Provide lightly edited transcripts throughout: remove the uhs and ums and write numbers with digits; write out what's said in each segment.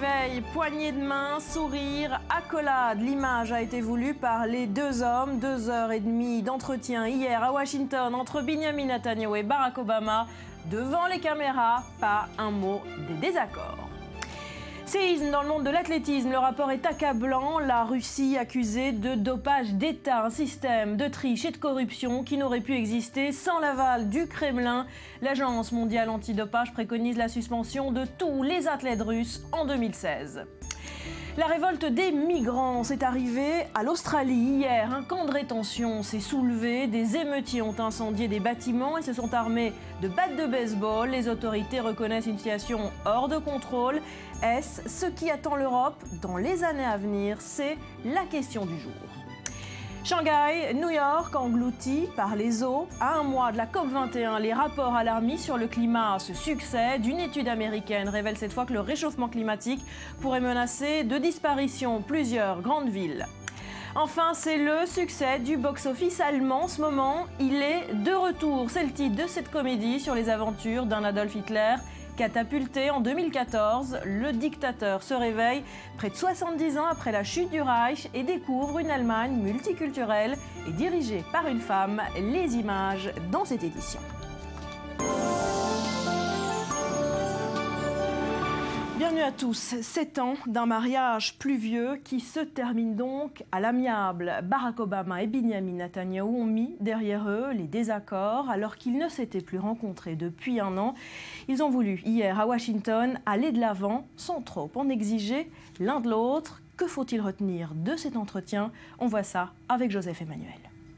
réveil, poignée de main, sourire, accolade. L'image a été voulue par les deux hommes. 2h30 d'entretien hier à Washington entre Benjamin Netanyahu et Barack Obama. Devant les caméras, pas un mot des désaccords. Séisme dans le monde de l'athlétisme, le rapport est accablant. La Russie accusée de dopage d'État, un système de triche et de corruption qui n'aurait pu exister sans l'aval du Kremlin. L'Agence mondiale antidopage préconise la suspension de tous les athlètes russes en 2016. La révolte des migrants s'est arrivée à l'Australie hier. Un camp de rétention s'est soulevé, des émeutiers ont incendié des bâtiments et se sont armés de battes de baseball. Les autorités reconnaissent une situation hors de contrôle. Est-ce ce qui attend l'Europe dans les années à venir? C'est la question du jour. Shanghai, New York, engloutis par les eaux. À un mois de la COP21, les rapports alarmistes sur le climat se succèdent. Une étude américaine révèle cette fois que le réchauffement climatique pourrait menacer de disparition plusieurs grandes villes. Enfin, c'est le succès du box-office allemand en ce moment. Il est de retour. C'est le titre de cette comédie sur les aventures d'un Adolf Hitler. Catapulté en 2014, le dictateur se réveille près de 70 ans après la chute du Reich et découvre une Allemagne multiculturelle et dirigée par une femme. Les images dans cette édition. Bienvenue à tous. 7 ans d'un mariage pluvieux qui se termine donc à l'amiable. Barack Obama et Benjamin Netanyahu ont mis derrière eux les désaccords alors qu'ils ne s'étaient plus rencontrés depuis un an. Ils ont voulu hier à Washington aller de l'avant sans trop en exiger l'un de l'autre. Que faut-il retenir de cet entretien? On voit ça avec Joseph Emmanuel.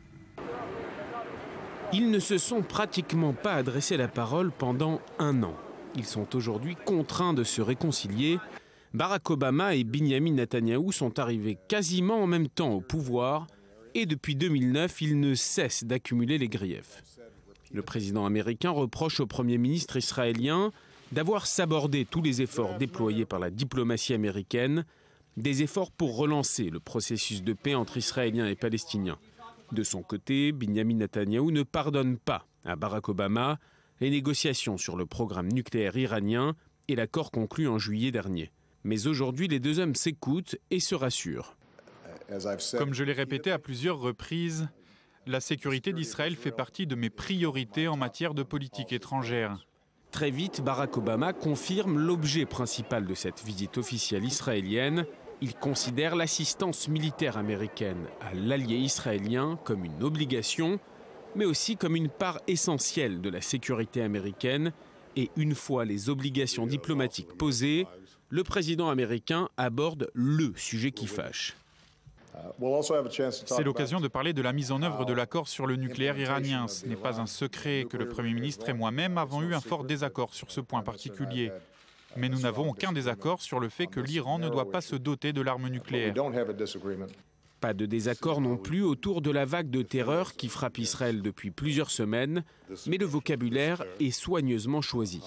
Ils ne se sont pratiquement pas adressé la parole pendant un an. Ils sont aujourd'hui contraints de se réconcilier. Barack Obama et Benjamin Netanyahu sont arrivés quasiment en même temps au pouvoir et depuis 2009, ils ne cessent d'accumuler les griefs. Le président américain reproche au Premier ministre israélien d'avoir sabordé tous les efforts déployés par la diplomatie américaine, des efforts pour relancer le processus de paix entre Israéliens et Palestiniens. De son côté, Benjamin Netanyahu ne pardonne pas à Barack Obama les négociations sur le programme nucléaire iranien et l'accord conclu en juillet dernier. Mais aujourd'hui, les deux hommes s'écoutent et se rassurent. Comme je l'ai répété à plusieurs reprises, la sécurité d'Israël fait partie de mes priorités en matière de politique étrangère. Très vite, Barack Obama confirme l'objet principal de cette visite officielle israélienne. Il considère l'assistance militaire américaine à l'allié israélien comme une obligation, mais aussi comme une part essentielle de la sécurité américaine. Et une fois les obligations diplomatiques posées, le président américain aborde le sujet qui fâche. C'est l'occasion de parler de la mise en œuvre de l'accord sur le nucléaire iranien. Ce n'est pas un secret que le Premier ministre et moi-même avons eu un fort désaccord sur ce point particulier. Mais nous n'avons aucun désaccord sur le fait que l'Iran ne doit pas se doter de l'arme nucléaire. Pas de désaccord non plus autour de la vague de terreur qui frappe Israël depuis plusieurs semaines, mais le vocabulaire est soigneusement choisi.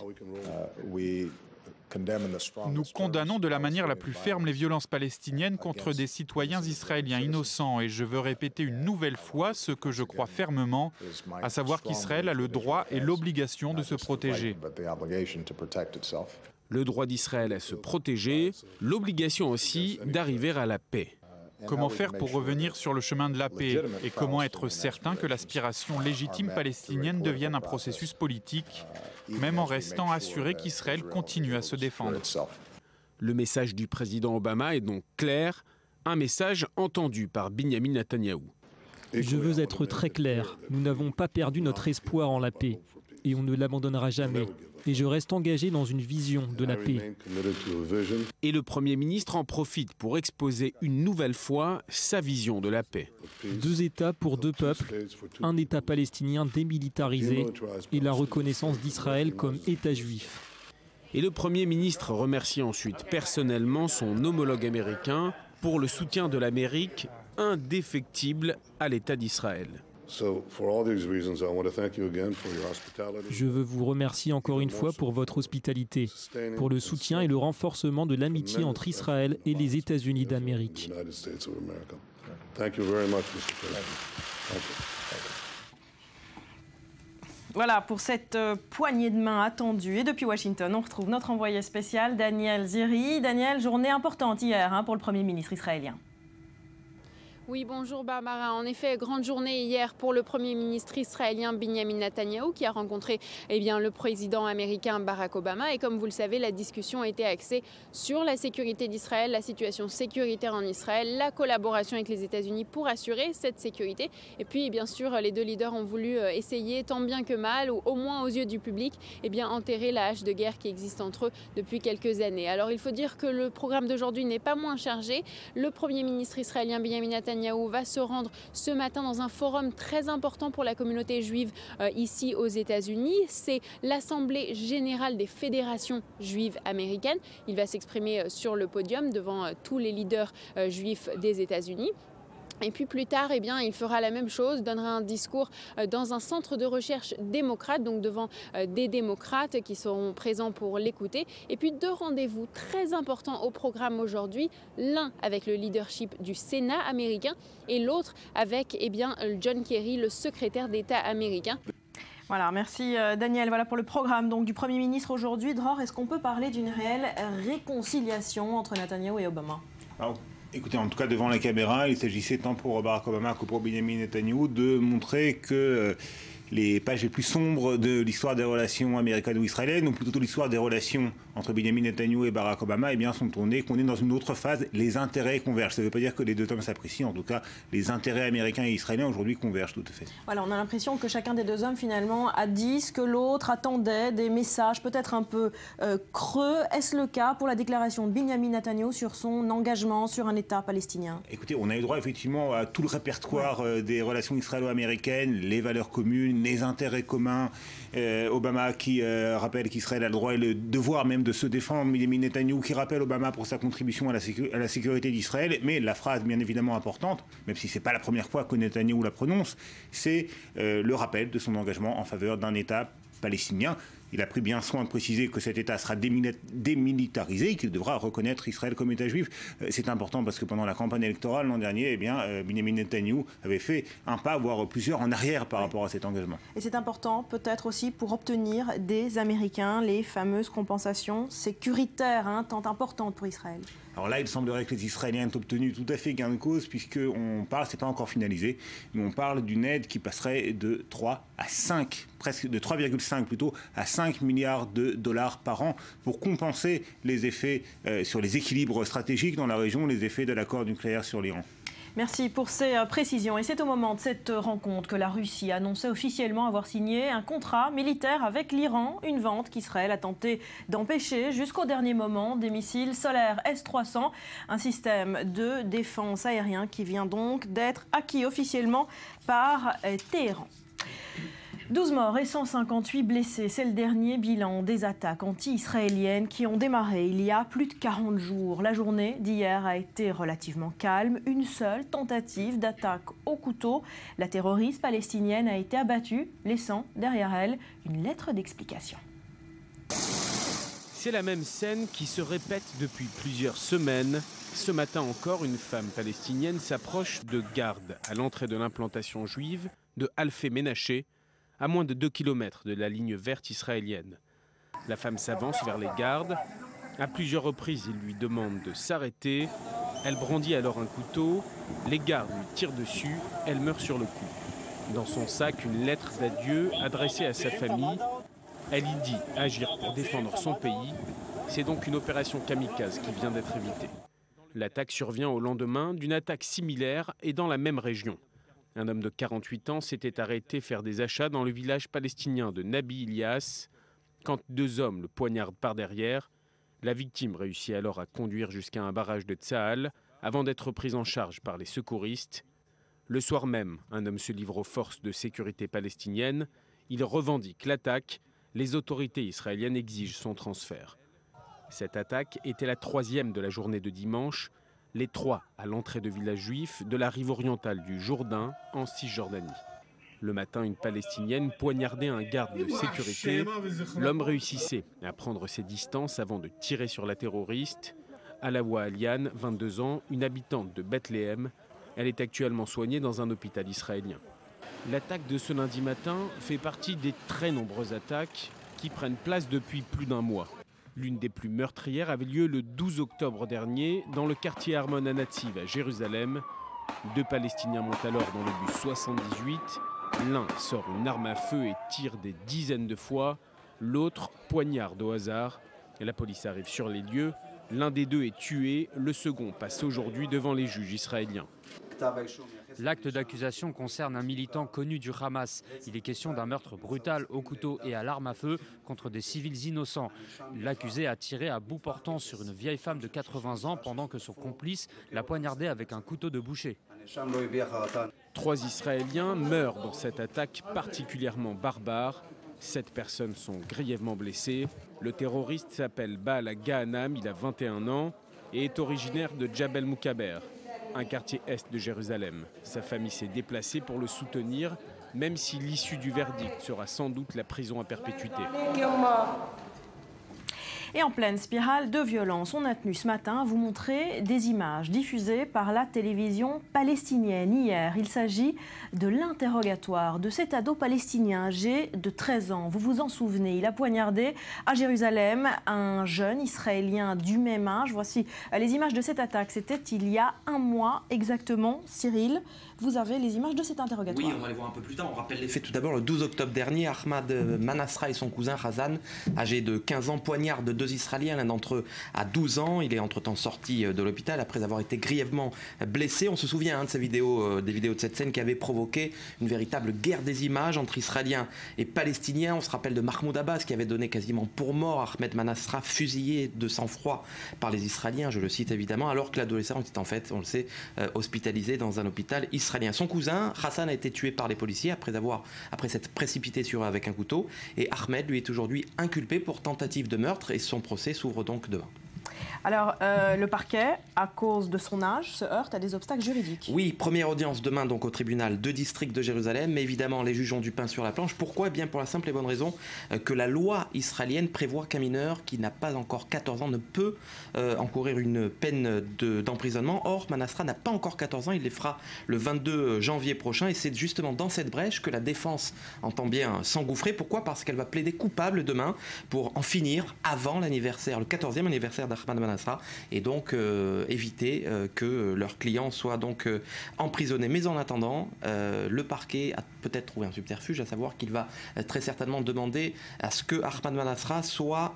Nous condamnons de la manière la plus ferme les violences palestiniennes contre des citoyens israéliens innocents et je veux répéter une nouvelle fois ce que je crois fermement, à savoir qu'Israël a le droit et l'obligation de se protéger. Le droit d'Israël à se protéger, l'obligation aussi d'arriver à la paix. Comment faire pour revenir sur le chemin de la paix et comment être certain que l'aspiration légitime palestinienne devienne un processus politique, même en restant assuré qu'Israël continue à se défendre. Le message du président Obama est donc clair, un message entendu par Benjamin Netanyahou. Je veux être très clair, nous n'avons pas perdu notre espoir en la paix et on ne l'abandonnera jamais. Et je reste engagé dans une vision de la paix. Et le Premier ministre en profite pour exposer une nouvelle fois sa vision de la paix. 2 États pour 2 peuples, un État palestinien démilitarisé et la reconnaissance d'Israël comme État juif. Et le Premier ministre remercie ensuite personnellement son homologue américain pour le soutien de l'Amérique indéfectible à l'État d'Israël. Je veux vous remercier encore une fois pour votre hospitalité, pour le soutien et le renforcement de l'amitié entre Israël et les États-Unis d'Amérique. Voilà pour cette poignée de main attendue. Et depuis Washington, on retrouve notre envoyé spécial, Daniel Ziri. Daniel, journée importante hier pour le Premier ministre israélien. Oui, bonjour Barbara. En effet, grande journée hier pour le Premier ministre israélien Binyamin Netanyahou qui a rencontré le président américain Barack Obama. Et comme vous le savez, la discussion était axée sur la sécurité d'Israël, la situation sécuritaire en Israël, la collaboration avec les États-Unis pour assurer cette sécurité. Et puis, bien sûr, les deux leaders ont voulu essayer, tant bien que mal, ou au moins aux yeux du public, enterrer la hache de guerre qui existe entre eux depuis quelques années. Alors, il faut dire que le programme d'aujourd'hui n'est pas moins chargé. Le Premier ministre israélien Binyamin Netanyahou va se rendre ce matin dans un forum très important pour la communauté juive ici aux États-Unis. C'est l'Assemblée générale des fédérations juives américaines. Il va s'exprimer sur le podium devant tous les leaders juifs des États-Unis. Et puis plus tard, il fera la même chose, donnera un discours dans un centre de recherche démocrate, donc devant des démocrates qui seront présents pour l'écouter. Et puis deux rendez-vous très importants au programme aujourd'hui, l'un avec le leadership du Sénat américain et l'autre avec John Kerry, le secrétaire d'État américain. Voilà, merci Daniel. Voilà pour le programme donc, du Premier ministre aujourd'hui. Dror, est-ce qu'on peut parler d'une réelle réconciliation entre Netanyahou et Obama? Écoutez, en tout cas, devant la caméra, il s'agissait tant pour Barack Obama que pour Binyamin Netanyahou de montrer que les pages les plus sombres de l'histoire des relations américano-israéliennes, ou plutôt l'histoire des relations entre Binyamin Netanyahou et Barack Obama, sont tournées, qu'on est dans une autre phase. Les intérêts convergent. Ça ne veut pas dire que les deux hommes s'apprécient. En tout cas, les intérêts américains et israéliens aujourd'hui convergent tout à fait. Voilà, on a l'impression que chacun des deux hommes, finalement, a dit ce que l'autre attendait, des messages peut-être un peu creux. Est-ce le cas pour la déclaration de Binyamin Netanyahou sur son engagement sur un État palestinien? Écoutez, on a eu droit effectivement à tout le répertoire des relations israélo-américaines, les valeurs communes, les intérêts communs. Obama qui rappelle qu'Israël a le droit et le devoir même de se défendre. Binyamin Netanyahou qui rappelle Obama pour sa contribution à la sécurité d'Israël. Mais la phrase bien évidemment importante, même si ce n'est pas la première fois que Netanyahou la prononce, c'est le rappel de son engagement en faveur d'un État palestinien. Il a pris bien soin de préciser que cet État sera démilitarisé et qu'il devra reconnaître Israël comme État juif. C'est important parce que pendant la campagne électorale l'an dernier, Binyamin Netanyahou avait fait un pas, voire plusieurs en arrière par rapport à cet engagement. Et c'est important peut-être aussi pour obtenir des Américains les fameuses compensations sécuritaires tant importantes pour Israël. Alors là, il semblerait que les Israéliens aient obtenu tout à fait gain de cause, puisqu'on parle, c'est pas encore finalisé, mais on parle d'une aide qui passerait de 3 à 5, presque de 3,5 plutôt, à 5 milliards de dollars par an pour compenser les effets sur les équilibres stratégiques dans la région, les effets de l'accord nucléaire sur l'Iran. Merci pour ces précisions. Et c'est au moment de cette rencontre que la Russie annonçait officiellement avoir signé un contrat militaire avec l'Iran, une vente qu'Israël a tenté d'empêcher jusqu'au dernier moment des missiles solaires S-300, un système de défense aérien qui vient donc d'être acquis officiellement par Téhéran. 12 morts et 158 blessés, c'est le dernier bilan des attaques anti-israéliennes qui ont démarré il y a plus de 40 jours. La journée d'hier a été relativement calme, une seule tentative d'attaque au couteau. La terroriste palestinienne a été abattue, laissant derrière elle une lettre d'explication. C'est la même scène qui se répète depuis plusieurs semaines. Ce matin encore, une femme palestinienne s'approche de gardes à l'entrée de l'implantation juive de Alfé Ménaché, à moins de 2 km de la ligne verte israélienne. La femme s'avance vers les gardes. À plusieurs reprises, ils lui demandent de s'arrêter. Elle brandit alors un couteau. Les gardes lui tirent dessus. Elle meurt sur le coup. Dans son sac, une lettre d'adieu adressée à sa famille. Elle y dit agir pour défendre son pays. C'est donc une opération kamikaze qui vient d'être évitée. L'attaque survient au lendemain d'une attaque similaire et dans la même région. Un homme de 48 ans s'était arrêté faire des achats dans le village palestinien de Nabi Ilyas. Quand 2 hommes le poignardent par derrière, la victime réussit alors à conduire jusqu'à un barrage de Tsahal avant d'être prise en charge par les secouristes. Le soir même, un homme se livre aux forces de sécurité palestiniennes. Il revendique l'attaque. Les autorités israéliennes exigent son transfert. Cette attaque était la 3e de la journée de dimanche. Les 3 à l'entrée de villages juifs de la rive orientale du Jourdain, en Cisjordanie. Le matin, une Palestinienne poignardait un garde de sécurité. L'homme réussissait à prendre ses distances avant de tirer sur la terroriste. Alawa Alian, 22 ans, une habitante de Bethléem. Elle est actuellement soignée dans un hôpital israélien. L'attaque de ce lundi matin fait partie des très nombreuses attaques qui prennent place depuis plus d'un mois. L'une des plus meurtrières avait lieu le 12 octobre dernier dans le quartier Armon HaNatziv à Jérusalem. 2 Palestiniens montent alors dans le bus 78. L'un sort une arme à feu et tire des dizaines de fois. L'autre poignarde au hasard. La police arrive sur les lieux. L'un des deux est tué. Le second passe aujourd'hui devant les juges israéliens. L'acte d'accusation concerne un militant connu du Hamas. Il est question d'un meurtre brutal au couteau et à l'arme à feu contre des civils innocents. L'accusé a tiré à bout portant sur une vieille femme de 80 ans pendant que son complice l'a poignardé avec un couteau de boucher. 3 Israéliens meurent dans cette attaque particulièrement barbare. 7 personnes sont grièvement blessées. Le terroriste s'appelle Baal Gahanam, il a 21 ans et est originaire de Djabel Moukaber, un quartier est de Jérusalem. Sa famille s'est déplacée pour le soutenir, même si l'issue du verdict sera sans doute la prison à perpétuité. Et en pleine spirale de violence, on a tenu ce matin à vous montrer des images diffusées par la télévision palestinienne hier. Il s'agit de l'interrogatoire de cet ado palestinien âgé de 13 ans. Vous vous en souvenez, il a poignardé à Jérusalem un jeune Israélien du même âge. Voici les images de cette attaque. C'était il y a un mois exactement. Cyril, vous avez les images de cet interrogatoire. Oui, on va les voir un peu plus tard. On rappelle les faits tout d'abord. Le 12 octobre dernier, Ahmad Manassra et son cousin Hassan, âgé de 15 ans, poignardent 2 Israéliens, l'un d'entre eux a 12 ans. Il est entre-temps sorti de l'hôpital après avoir été grièvement blessé. On se souvient de ces vidéos, des vidéos de cette scène qui avait provoqué une véritable guerre des images entre Israéliens et Palestiniens. On se rappelle de Mahmoud Abbas qui avait donné quasiment pour mort Ahmed Manassra, fusillé de sang-froid par les Israéliens, je le cite évidemment, alors que l'adolescent était en fait, on le sait, hospitalisé dans un hôpital israélien. Son cousin, Hassan, a été tué par les policiers après s'être précipité sur eux avec un couteau. Et Ahmed, lui, est aujourd'hui inculpé pour tentative de meurtre et son procès s'ouvre donc demain. Alors, le parquet, à cause de son âge, se heurte à des obstacles juridiques. Oui, première audience demain donc au tribunal de district de Jérusalem. Mais évidemment, les juges ont du pain sur la planche. Pourquoi ? Eh bien, pour la simple et bonne raison que la loi israélienne prévoit qu'un mineur qui n'a pas encore 14 ans ne peut encourir une peine d'emprisonnement. Or, Manassra n'a pas encore 14 ans. Il les fera le 22 janvier prochain. Et c'est justement dans cette brèche que la défense entend bien s'engouffrer. Pourquoi ? Parce qu'elle va plaider coupable demain pour en finir avant l'anniversaire, le 14e anniversaire d'Ahmad Manassra, et donc éviter que leur client soit donc emprisonné. Mais en attendant, le parquet a peut-être trouvé un subterfuge, à savoir qu'il va très certainement demander à ce que Ahmad Manassra soit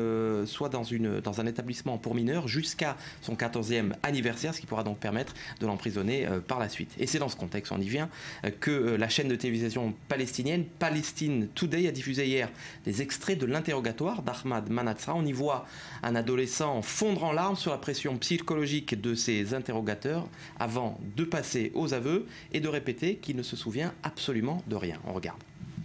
dans un établissement pour mineurs jusqu'à son 14e anniversaire, ce qui pourra donc permettre de l'emprisonner par la suite. Et c'est dans ce contexte, on y vient, que la chaîne de télévision palestinienne Palestine Today a diffusé hier des extraits de l'interrogatoire d'Ahmad Manassra. On y voit un adolescent fondre en larmes sur la pression psychologique de ses interrogateurs avant de passer aux aveux et de répéter qu'il ne se souvient absolument de rien. On regarde.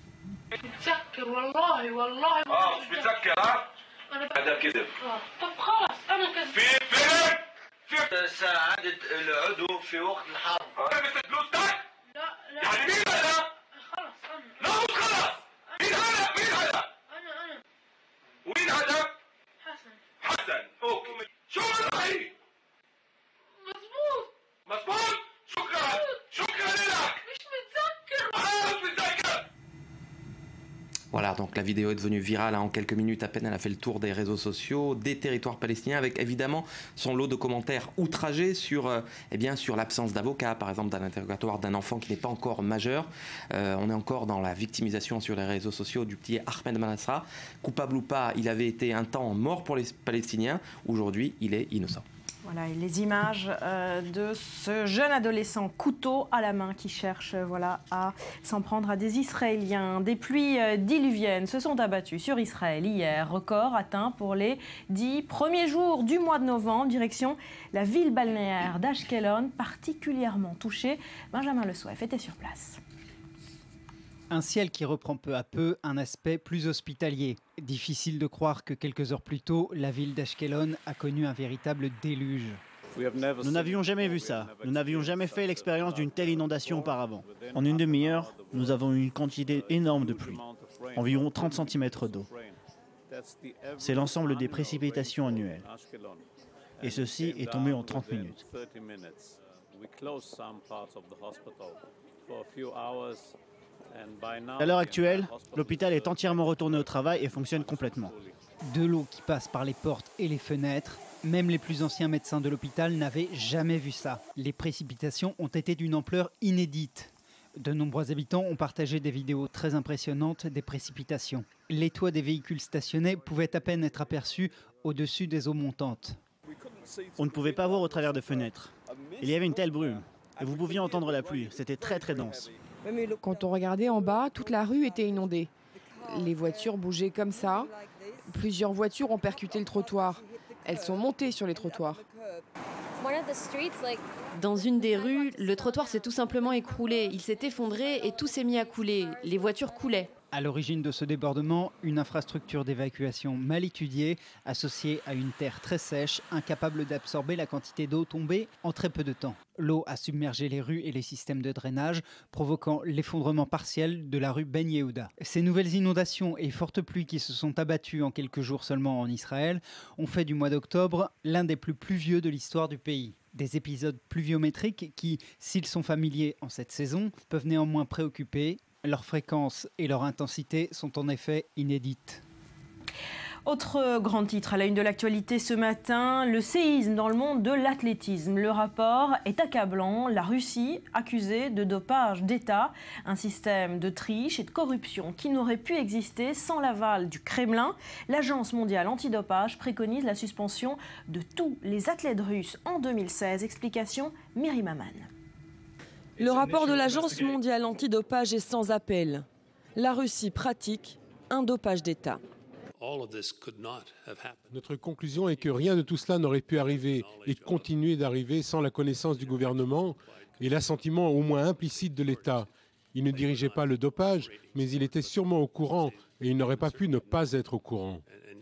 Voilà, donc la vidéo est devenue virale en quelques minutes à peine. Elle a fait le tour des réseaux sociaux, des territoires palestiniens, avec évidemment son lot de commentaires outragés sur l'absence d'avocat, par exemple dans l'interrogatoire d'un enfant qui n'est pas encore majeur. On est encore dans la victimisation sur les réseaux sociaux du petit Ahmed Manassra. Coupable ou pas, il avait été un temps mort pour les Palestiniens. Aujourd'hui, il est innocent. Voilà, et les images de ce jeune adolescent couteau à la main qui cherche à s'en prendre à des Israéliens. Des pluies diluviennes se sont abattues sur Israël hier. Record atteint pour les 10 premiers jours du mois de novembre. Direction la ville balnéaire d'Ashkelon, particulièrement touchée. Benjamin Le Souef était sur place. Un ciel qui reprend peu à peu un aspect plus hospitalier. Difficile de croire que quelques heures plus tôt, la ville d'Ashkelon a connu un véritable déluge. Nous n'avions jamais vu ça. Nous n'avions jamais fait l'expérience d'une telle inondation auparavant. En une demi-heure, nous avons eu une quantité énorme de pluie, environ 30 cm d'eau. C'est l'ensemble des précipitations annuelles. Et ceci est tombé en 30 minutes. À l'heure actuelle, l'hôpital est entièrement retourné au travail et fonctionne complètement. De l'eau qui passe par les portes et les fenêtres. Même les plus anciens médecins de l'hôpital n'avaient jamais vu ça. Les précipitations ont été d'une ampleur inédite. De nombreux habitants ont partagé des vidéos très impressionnantes des précipitations. Les toits des véhicules stationnés pouvaient à peine être aperçus au-dessus des eaux montantes. On ne pouvait pas voir au travers de fenêtres. Il y avait une telle brume. Et vous pouviez entendre la pluie. C'était très très dense. Quand on regardait en bas, toute la rue était inondée. Les voitures bougeaient comme ça. Plusieurs voitures ont percuté le trottoir. Elles sont montées sur les trottoirs. Dans une des rues, le trottoir s'est tout simplement écroulé. Il s'est effondré et tout s'est mis à couler. Les voitures coulaient. À l'origine de ce débordement, une infrastructure d'évacuation mal étudiée, associée à une terre très sèche, incapable d'absorber la quantité d'eau tombée en très peu de temps. L'eau a submergé les rues et les systèmes de drainage, provoquant l'effondrement partiel de la rue Ben Yehuda. Ces nouvelles inondations et fortes pluies qui se sont abattues en quelques jours seulement en Israël ont fait du mois d'octobre l'un des plus pluvieux de l'histoire du pays. Des épisodes pluviométriques qui, s'ils sont familiers en cette saison, peuvent néanmoins préoccuper. Leur fréquence et leur intensité sont en effet inédites. Autre grand titre à la une de l'actualité ce matin, le séisme dans le monde de l'athlétisme. Le rapport est accablant. La Russie accusée de dopage d'État, un système de triche et de corruption qui n'aurait pu exister sans l'aval du Kremlin. L'Agence mondiale antidopage préconise la suspension de tous les athlètes russes en 2016. Explication Myriam Aman. Le rapport de l'Agence mondiale antidopage est sans appel. La Russie pratique un dopage d'État. Notre conclusion est que rien de tout cela n'aurait pu arriver et continuer d'arriver sans la connaissance du gouvernement et l'assentiment au moins implicite de l'État. Il ne dirigeait pas le dopage, mais il était sûrement au courant et il n'aurait pas pu ne pas être au courant.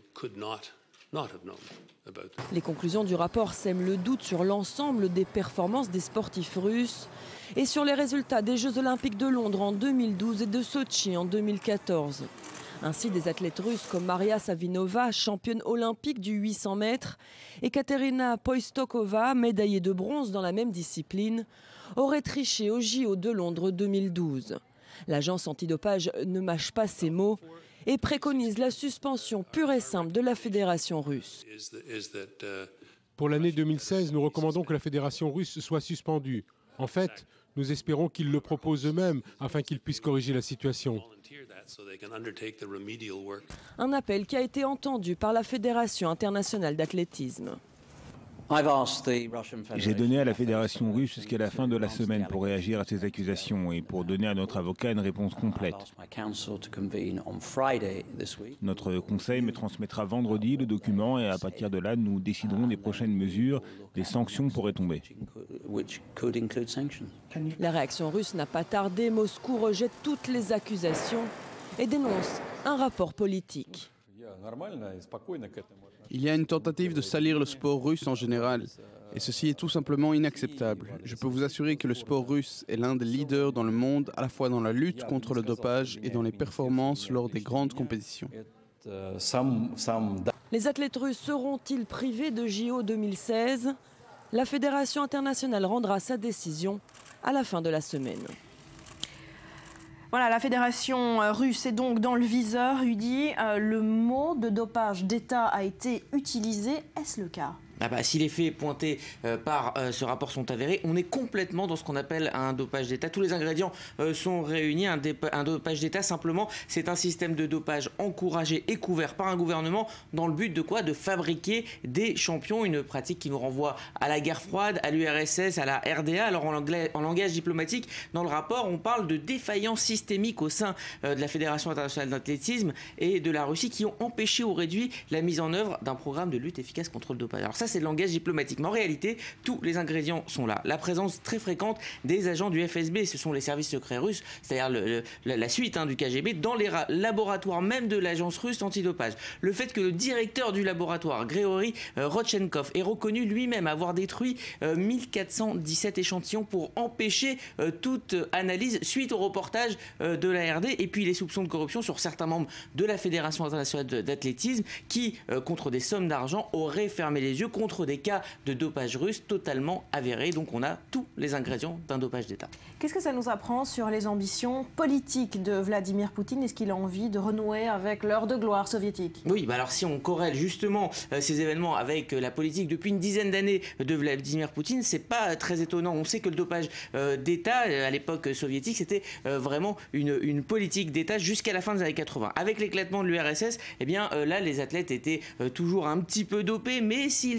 Les conclusions du rapport sèment le doute sur l'ensemble des performances des sportifs russes et sur les résultats des Jeux Olympiques de Londres en 2012 et de Sotchi en 2014. Ainsi, des athlètes russes comme Maria Savinova, championne olympique du 800 mètres, et Katerina Poistokova, médaillée de bronze dans la même discipline, auraient triché au JO de Londres 2012. L'agence antidopage ne mâche pas ses mots et préconise la suspension pure et simple de la fédération russe. Pour l'année 2016, nous recommandons que la fédération russe soit suspendue. En fait, nous espérons qu'ils le proposent eux-mêmes afin qu'ils puissent corriger la situation. Un appel qui a été entendu par la Fédération internationale d'athlétisme. J'ai donné à la fédération russe jusqu'à la fin de la semaine pour réagir à ces accusations et pour donner à notre avocat une réponse complète. Notre conseil me transmettra vendredi le document et à partir de là, nous déciderons des prochaines mesures. Des sanctions pourraient tomber. La réaction russe n'a pas tardé. Moscou rejette toutes les accusations et dénonce un rapport politique. Il y a une tentative de salir le sport russe en général, et ceci est tout simplement inacceptable. Je peux vous assurer que le sport russe est l'un des leaders dans le monde, à la fois dans la lutte contre le dopage et dans les performances lors des grandes compétitions. Les athlètes russes seront-ils privés de JO 2016 ? La Fédération internationale rendra sa décision à la fin de la semaine. Voilà, la fédération russe est donc dans le viseur. Udi, le mot de dopage d'État a été utilisé. Est-ce le cas ? Si les faits pointés par ce rapport sont avérés, on est complètement dans ce qu'on appelle un dopage d'État. Tous les ingrédients sont réunis. Un dopage d'État, simplement, c'est un système de dopage encouragé et couvert par un gouvernement dans le but de quoi ? De fabriquer des champions. Une pratique qui nous renvoie à la guerre froide, à l'URSS, à la RDA. Alors en langage diplomatique, dans le rapport, on parle de défaillances systémiques au sein de la Fédération internationale d'athlétisme et de la Russie qui ont empêché ou réduit la mise en œuvre d'un programme de lutte efficace contre le dopage. Alors ça, c'est le langage diplomatique. Mais en réalité, tous les ingrédients sont là. La présence très fréquente des agents du FSB, ce sont les services secrets russes, c'est-à-dire la suite du KGB, dans les laboratoires même de l'agence russe antidopage. Le fait que le directeur du laboratoire, Grigori Rodchenkov, ait reconnu lui-même avoir détruit 1417 échantillons pour empêcher toute analyse suite au reportage de la RD, et puis les soupçons de corruption sur certains membres de la Fédération internationale d'athlétisme qui, contre des sommes d'argent, auraient fermé les yeux contre des cas de dopage russe totalement avérés. Donc on a tous les ingrédients d'un dopage d'État. Qu'est-ce que ça nous apprend sur les ambitions politiques de Vladimir Poutine? Est-ce qu'il a envie de renouer avec l'heure de gloire soviétique? Oui, alors si on corrèle justement ces événements avec la politique depuis une dizaine d'années de Vladimir Poutine, c'est pas très étonnant. On sait que le dopage d'État à l'époque soviétique, c'était vraiment une politique d'État jusqu'à la fin des années 80. Avec l'éclatement de l'URSS, eh bien là les athlètes étaient toujours un petit peu dopés, mais s'ils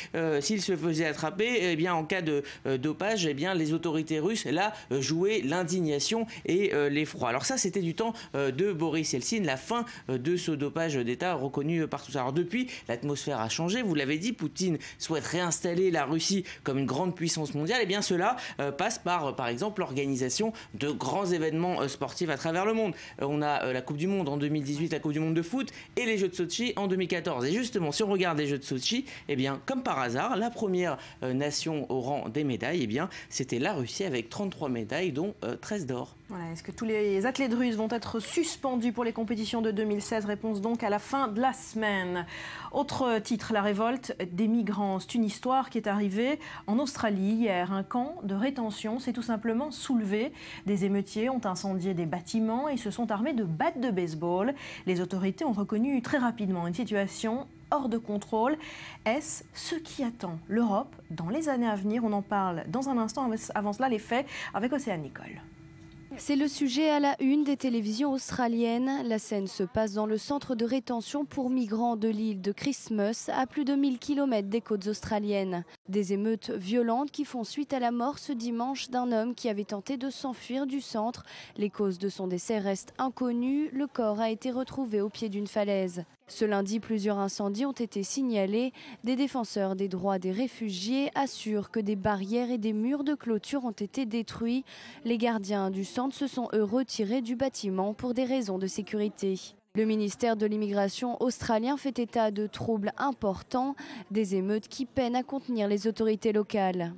se faisaient attraper, eh bien en cas de dopage, eh bien les autorités russes là jouaient l'indignation et l'effroi. Alors ça, c'était du temps de Boris Eltsine, la fin de ce dopage d'État reconnu par tous. Alors depuis, l'atmosphère a changé. Vous l'avez dit, Poutine souhaite réinstaller la Russie comme une grande puissance mondiale. Et bien cela passe par exemple, l'organisation de grands événements sportifs à travers le monde. On a la Coupe du Monde en 2018, la Coupe du Monde de foot et les Jeux de Sotchi en 2014. Et justement, si on regarde les Jeux de Sotchi, eh bien, comme par hasard, la première nation au rang des médailles, eh bien, c'était la Russie avec 33 médailles, dont 13 d'or. Voilà, est-ce que tous les athlètes russes vont être suspendus pour les compétitions de 2016? Réponse donc à la fin de la semaine. Autre titre, la révolte des migrants. C'est une histoire qui est arrivée en Australie hier. Un camp de rétention s'est tout simplement soulevé. Des émeutiers ont incendié des bâtiments et se sont armés de battes de baseball. Les autorités ont reconnu très rapidement une situation hors de contrôle. Est-ce ce qui attend l'Europe dans les années à venir? On en parle dans un instant. Avant cela, les faits avec Océane Nicole. C'est le sujet à la une des télévisions australiennes. La scène se passe dans le centre de rétention pour migrants de l'île de Christmas, à plus de 1000 km des côtes australiennes. Des émeutes violentes qui font suite à la mort ce dimanche d'un homme qui avait tenté de s'enfuir du centre. Les causes de son décès restent inconnues. Le corps a été retrouvé au pied d'une falaise. Ce lundi, plusieurs incendies ont été signalés. Des défenseurs des droits des réfugiés assurent que des barrières et des murs de clôture ont été détruits. Les gardiens du centre se sont eux retirés du bâtiment pour des raisons de sécurité. Le ministère de l'immigration australien fait état de troubles importants, des émeutes qui peinent à contenir les autorités locales.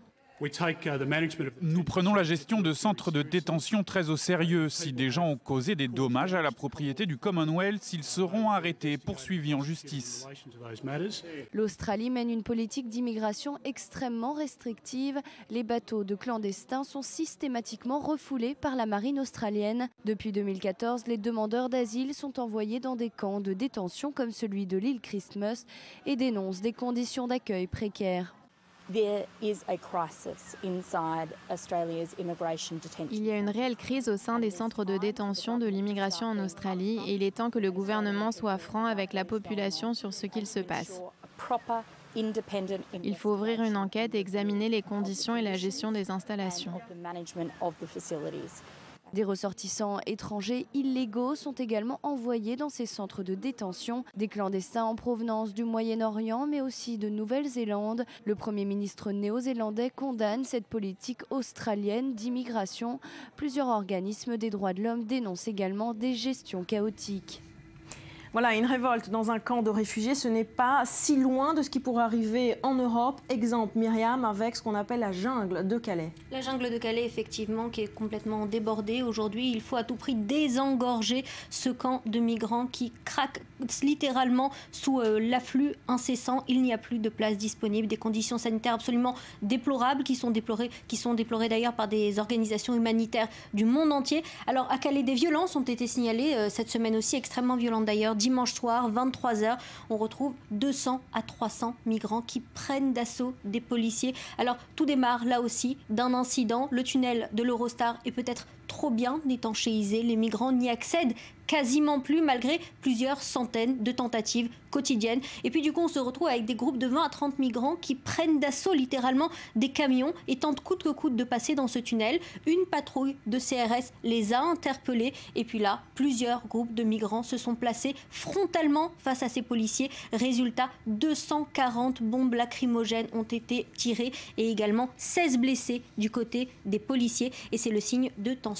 Nous prenons la gestion de centres de détention très au sérieux. Si des gens ont causé des dommages à la propriété du Commonwealth, ils seront arrêtés, poursuivis en justice. L'Australie mène une politique d'immigration extrêmement restrictive. Les bateaux de clandestins sont systématiquement refoulés par la marine australienne. Depuis 2014, les demandeurs d'asile sont envoyés dans des camps de détention comme celui de l'île Christmas et dénoncent des conditions d'accueil précaires. Il y a une réelle crise au sein des centres de détention de l'immigration en Australie et il est temps que le gouvernement soit franc avec la population sur ce qu'il se passe. Il faut ouvrir une enquête et examiner les conditions et la gestion des installations. Des ressortissants étrangers illégaux sont également envoyés dans ces centres de détention. Des clandestins en provenance du Moyen-Orient, mais aussi de Nouvelle-Zélande. Le Premier ministre néo-zélandais condamne cette politique australienne d'immigration. Plusieurs organismes des droits de l'homme dénoncent également des gestions chaotiques. Voilà, une révolte dans un camp de réfugiés, ce n'est pas si loin de ce qui pourrait arriver en Europe. Exemple, Myriam, avec ce qu'on appelle la jungle de Calais. La jungle de Calais, effectivement, qui est complètement débordée. Aujourd'hui, il faut à tout prix désengorger ce camp de migrants qui craque littéralement sous l'afflux incessant. Il n'y a plus de place disponible, des conditions sanitaires absolument déplorables qui sont déplorées d'ailleurs par des organisations humanitaires du monde entier. Alors, à Calais, des violences ont été signalées cette semaine aussi, extrêmement violentes d'ailleurs. Dimanche soir, 23h, on retrouve 200 à 300 migrants qui prennent d'assaut des policiers. Alors, tout démarre là aussi d'un incident. Le tunnel de l'Eurostar est peut-être trop bien étanchéisé. Les migrants n'y accèdent quasiment plus malgré plusieurs centaines de tentatives quotidiennes. Et puis du coup, on se retrouve avec des groupes de 20 à 30 migrants qui prennent d'assaut littéralement des camions et tentent coûte que coûte de passer dans ce tunnel. Une patrouille de CRS les a interpellés. Et puis là, plusieurs groupes de migrants se sont placés frontalement face à ces policiers. Résultat, 240 bombes lacrymogènes ont été tirées et également 16 blessés du côté des policiers. Et c'est le signe de tension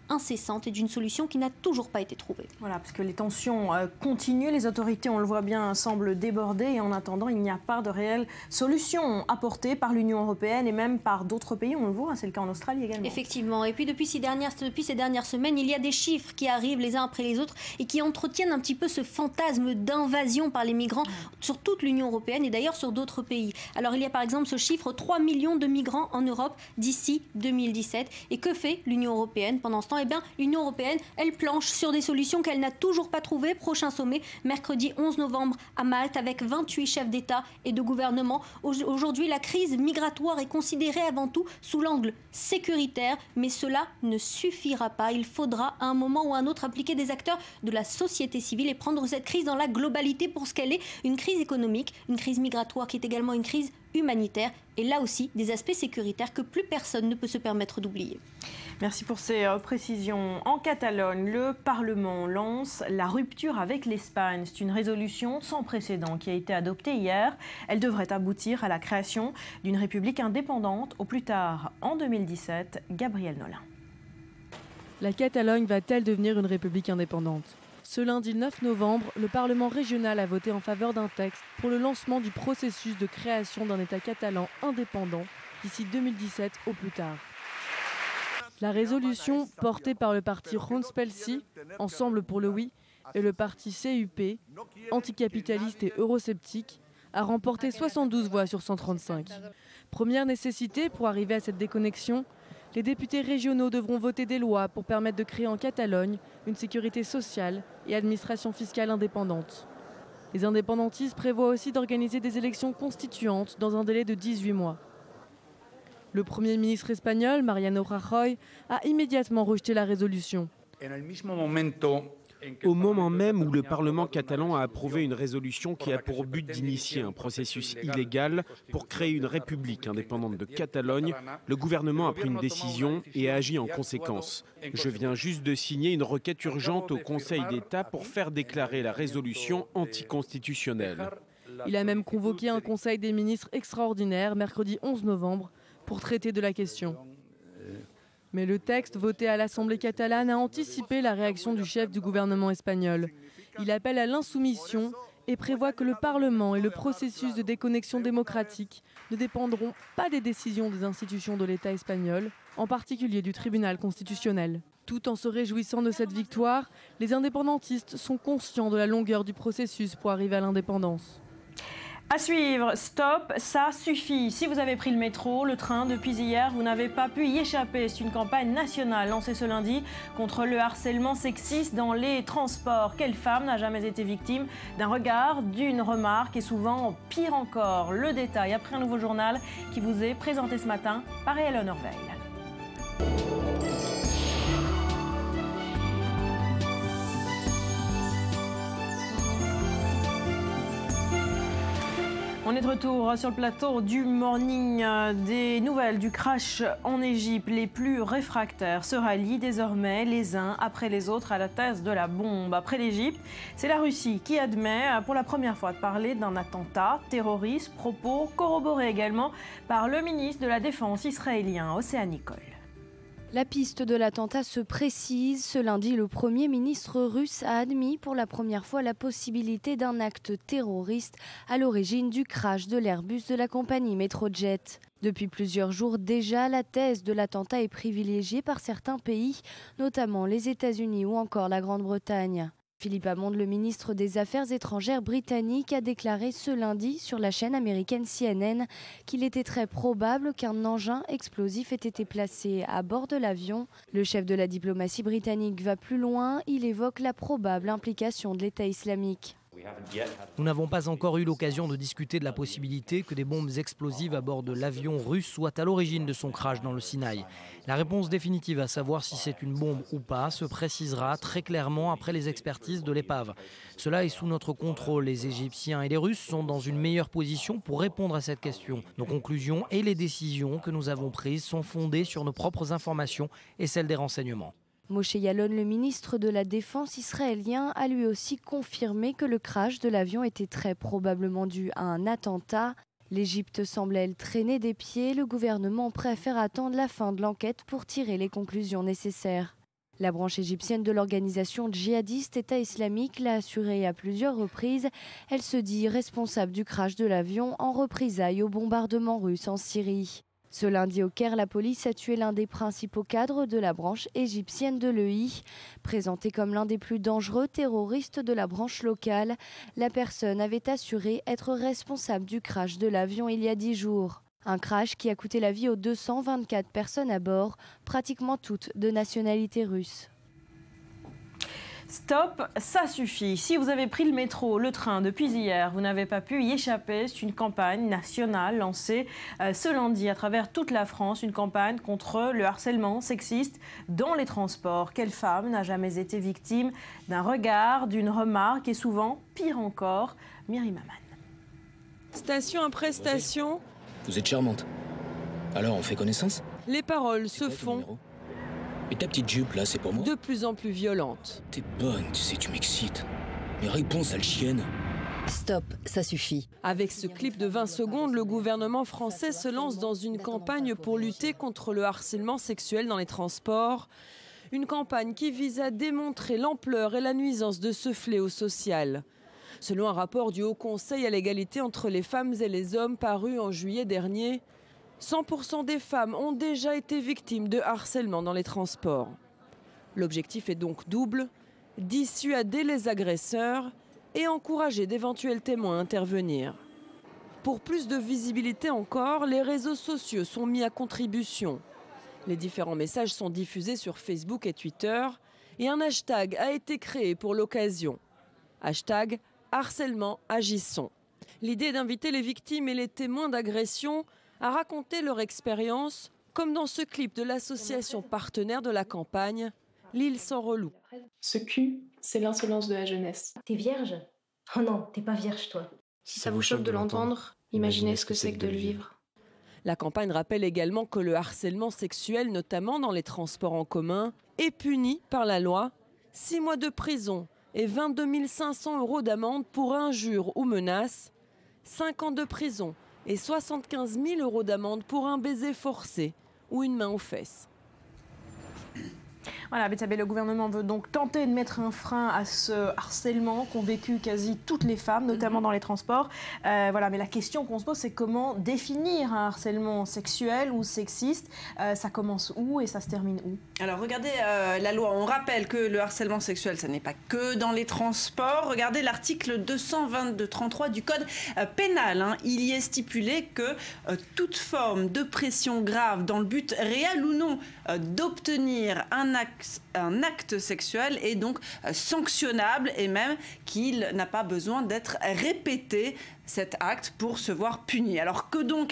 incessante et d'une solution qui n'a toujours pas été trouvée. Voilà, parce que les tensions continuent, les autorités, on le voit bien, semblent déborder et en attendant, il n'y a pas de réelle solution apportée par l'Union européenne et même par d'autres pays, on le voit, c'est le cas en Australie également. Effectivement, et puis depuis ces dernières semaines, il y a des chiffres qui arrivent les uns après les autres et qui entretiennent un petit peu ce fantasme d'invasion par les migrants sur toute l'Union européenne et d'ailleurs sur d'autres pays. Alors il y a par exemple ce chiffre, 3 millions de migrants en Europe d'ici 2017. Et que fait l'Union européenne pendant ce temps? Eh bien, l'Union européenne, elle planche sur des solutions qu'elle n'a toujours pas trouvées. Prochain sommet, mercredi 11 novembre à Malte, avec 28 chefs d'État et de gouvernement. Aujourd'hui, la crise migratoire est considérée avant tout sous l'angle sécuritaire, mais cela ne suffira pas. Il faudra à un moment ou à un autre impliquer des acteurs de la société civile et prendre cette crise dans la globalité pour ce qu'elle est, une crise économique, une crise migratoire qui est également une crise humanitaire et là aussi des aspects sécuritaires que plus personne ne peut se permettre d'oublier. Merci pour ces précisions. En Catalogne, le Parlement lance la rupture avec l'Espagne. C'est une résolution sans précédent qui a été adoptée hier. Elle devrait aboutir à la création d'une république indépendante au plus tard en 2017. Gabriel Nolin. La Catalogne va-t-elle devenir une république indépendante ? Ce lundi 9 novembre, le Parlement régional a voté en faveur d'un texte pour le lancement du processus de création d'un État catalan indépendant d'ici 2017 au plus tard. La résolution, portée par le parti Junts pel Sí, Ensemble pour le oui, et le parti CUP, anticapitaliste et eurosceptique, a remporté 72 voix sur 135. Première nécessité pour arriver à cette déconnexion, les députés régionaux devront voter des lois pour permettre de créer en Catalogne une sécurité sociale et administration fiscale indépendante. Les indépendantistes prévoient aussi d'organiser des élections constituantes dans un délai de 18 mois. Le Premier ministre espagnol, Mariano Rajoy, a immédiatement rejeté la résolution. Au moment même où le Parlement catalan a approuvé une résolution qui a pour but d'initier un processus illégal pour créer une république indépendante de Catalogne, le gouvernement a pris une décision et a agi en conséquence. Je viens juste de signer une requête urgente au Conseil d'État pour faire déclarer la résolution anticonstitutionnelle. Il a même convoqué un Conseil des ministres extraordinaire mercredi 11 novembre pour traiter de la question. Mais le texte voté à l'Assemblée catalane a anticipé la réaction du chef du gouvernement espagnol. Il appelle à l'insoumission et prévoit que le Parlement et le processus de déconnexion démocratique ne dépendront pas des décisions des institutions de l'État espagnol, en particulier du tribunal constitutionnel. Tout en se réjouissant de cette victoire, les indépendantistes sont conscients de la longueur du processus pour arriver à l'indépendance. À suivre, stop, ça suffit. Si vous avez pris le métro, le train depuis hier, vous n'avez pas pu y échapper. C'est une campagne nationale lancée ce lundi contre le harcèlement sexiste dans les transports. Quelle femme n'a jamais été victime d'un regard, d'une remarque et souvent pire encore? Le détail après un nouveau journal qui vous est présenté ce matin par Eleanor Veil. On est de retour sur le plateau du Morning. Des nouvelles du crash en Égypte. Les plus réfractaires se rallient désormais les uns après les autres à la thèse de la bombe. Après l'Égypte, c'est la Russie qui admet pour la première fois de parler d'un attentat terroriste, propos corroborés également par le ministre de la Défense israélien, Océane Nicole. La piste de l'attentat se précise. Ce lundi, le Premier ministre russe a admis pour la première fois la possibilité d'un acte terroriste à l'origine du crash de l'Airbus de la compagnie Metrojet. Depuis plusieurs jours déjà, la thèse de l'attentat est privilégiée par certains pays, notamment les États-Unis ou encore la Grande-Bretagne. Philippe Hammond, le ministre des Affaires étrangères britannique, a déclaré ce lundi sur la chaîne américaine CNN qu'il était très probable qu'un engin explosif ait été placé à bord de l'avion. Le chef de la diplomatie britannique va plus loin, il évoque la probable implication de l'État islamique. Nous n'avons pas encore eu l'occasion de discuter de la possibilité que des bombes explosives à bord de l'avion russe soient à l'origine de son crash dans le Sinaï. La réponse définitive à savoir si c'est une bombe ou pas se précisera très clairement après les expertises de l'épave. Cela est sous notre contrôle. Les Égyptiens et les Russes sont dans une meilleure position pour répondre à cette question. Nos conclusions et les décisions que nous avons prises sont fondées sur nos propres informations et celles des renseignements. Moshe Yaalon, le ministre de la Défense israélien, a lui aussi confirmé que le crash de l'avion était très probablement dû à un attentat. L'Égypte semble, elle, traîner des pieds. Le gouvernement préfère attendre la fin de l'enquête pour tirer les conclusions nécessaires. La branche égyptienne de l'organisation djihadiste État islamique l'a assuré à plusieurs reprises. Elle se dit responsable du crash de l'avion en représailles au bombardement russe en Syrie. Ce lundi au Caire, la police a tué l'un des principaux cadres de la branche égyptienne de l'EI. Présenté comme l'un des plus dangereux terroristes de la branche locale, la personne avait assuré être responsable du crash de l'avion il y a 10 jours. Un crash qui a coûté la vie aux 224 personnes à bord, pratiquement toutes de nationalité russe. Stop, ça suffit. Si vous avez pris le métro, le train depuis hier, vous n'avez pas pu y échapper. C'est une campagne nationale lancée ce lundi à travers toute la France. Une campagne contre le harcèlement sexiste dans les transports. Quelle femme n'a jamais été victime d'un regard, d'une remarque et souvent, pire encore, Myriam Aman. Station après station. Vous êtes charmante. Alors on fait connaissance? Les paroles se font. Et ta petite jupe là, c'est pour moi? De plus en plus violentes. T'es bonne, tu sais, tu m'excites. Mais réponds, sale chienne. Stop, ça suffit. Avec ce clip de 20 secondes, le gouvernement français se lance dans une campagne pour lutter contre le harcèlement sexuel dans les transports. Une campagne qui vise à démontrer l'ampleur et la nuisance de ce fléau social. Selon un rapport du Haut Conseil à l'égalité entre les femmes et les hommes paru en juillet dernier, 100% des femmes ont déjà été victimes de harcèlement dans les transports. L'objectif est donc double, dissuader les agresseurs et encourager d'éventuels témoins à intervenir. Pour plus de visibilité encore, les réseaux sociaux sont mis à contribution. Les différents messages sont diffusés sur Facebook et Twitter et un hashtag a été créé pour l'occasion. Hashtag harcèlement agissons. L'idée est d'inviter les victimes et les témoins d'agression à raconter leur expérience, comme dans ce clip de l'association partenaire de la campagne, L'île sans relou. Ce cul, c'est l'insolence de la jeunesse. T'es vierge? Oh non, t'es pas vierge toi. Si ça vous choque de l'entendre, imaginez ce que c'est que de le vivre. La campagne rappelle également que le harcèlement sexuel, notamment dans les transports en commun, est puni par la loi. 6 mois de prison et 22 500 € d'amende pour injure ou menace, 5 ans de prison et 75 000 € d'amende pour un baiser forcé ou une main aux fesses. Voilà, Betsabé, le gouvernement veut donc tenter de mettre un frein à ce harcèlement qu'ont vécu quasi toutes les femmes, notamment dans les transports. Voilà, mais la question qu'on se pose, c'est comment définir un harcèlement sexuel ou sexiste. Ça commence où et ça se termine où? Alors regardez la loi, on rappelle que le harcèlement sexuel, ça n'est pas que dans les transports. Regardez l'article 222-33 du code pénal. Hein. Il y est stipulé que toute forme de pression grave dans le but réel ou non d'obtenir un acte sexuel est donc sanctionnable et même qu'il n'a pas besoin d'être répété cet acte pour se voir puni. Alors que donc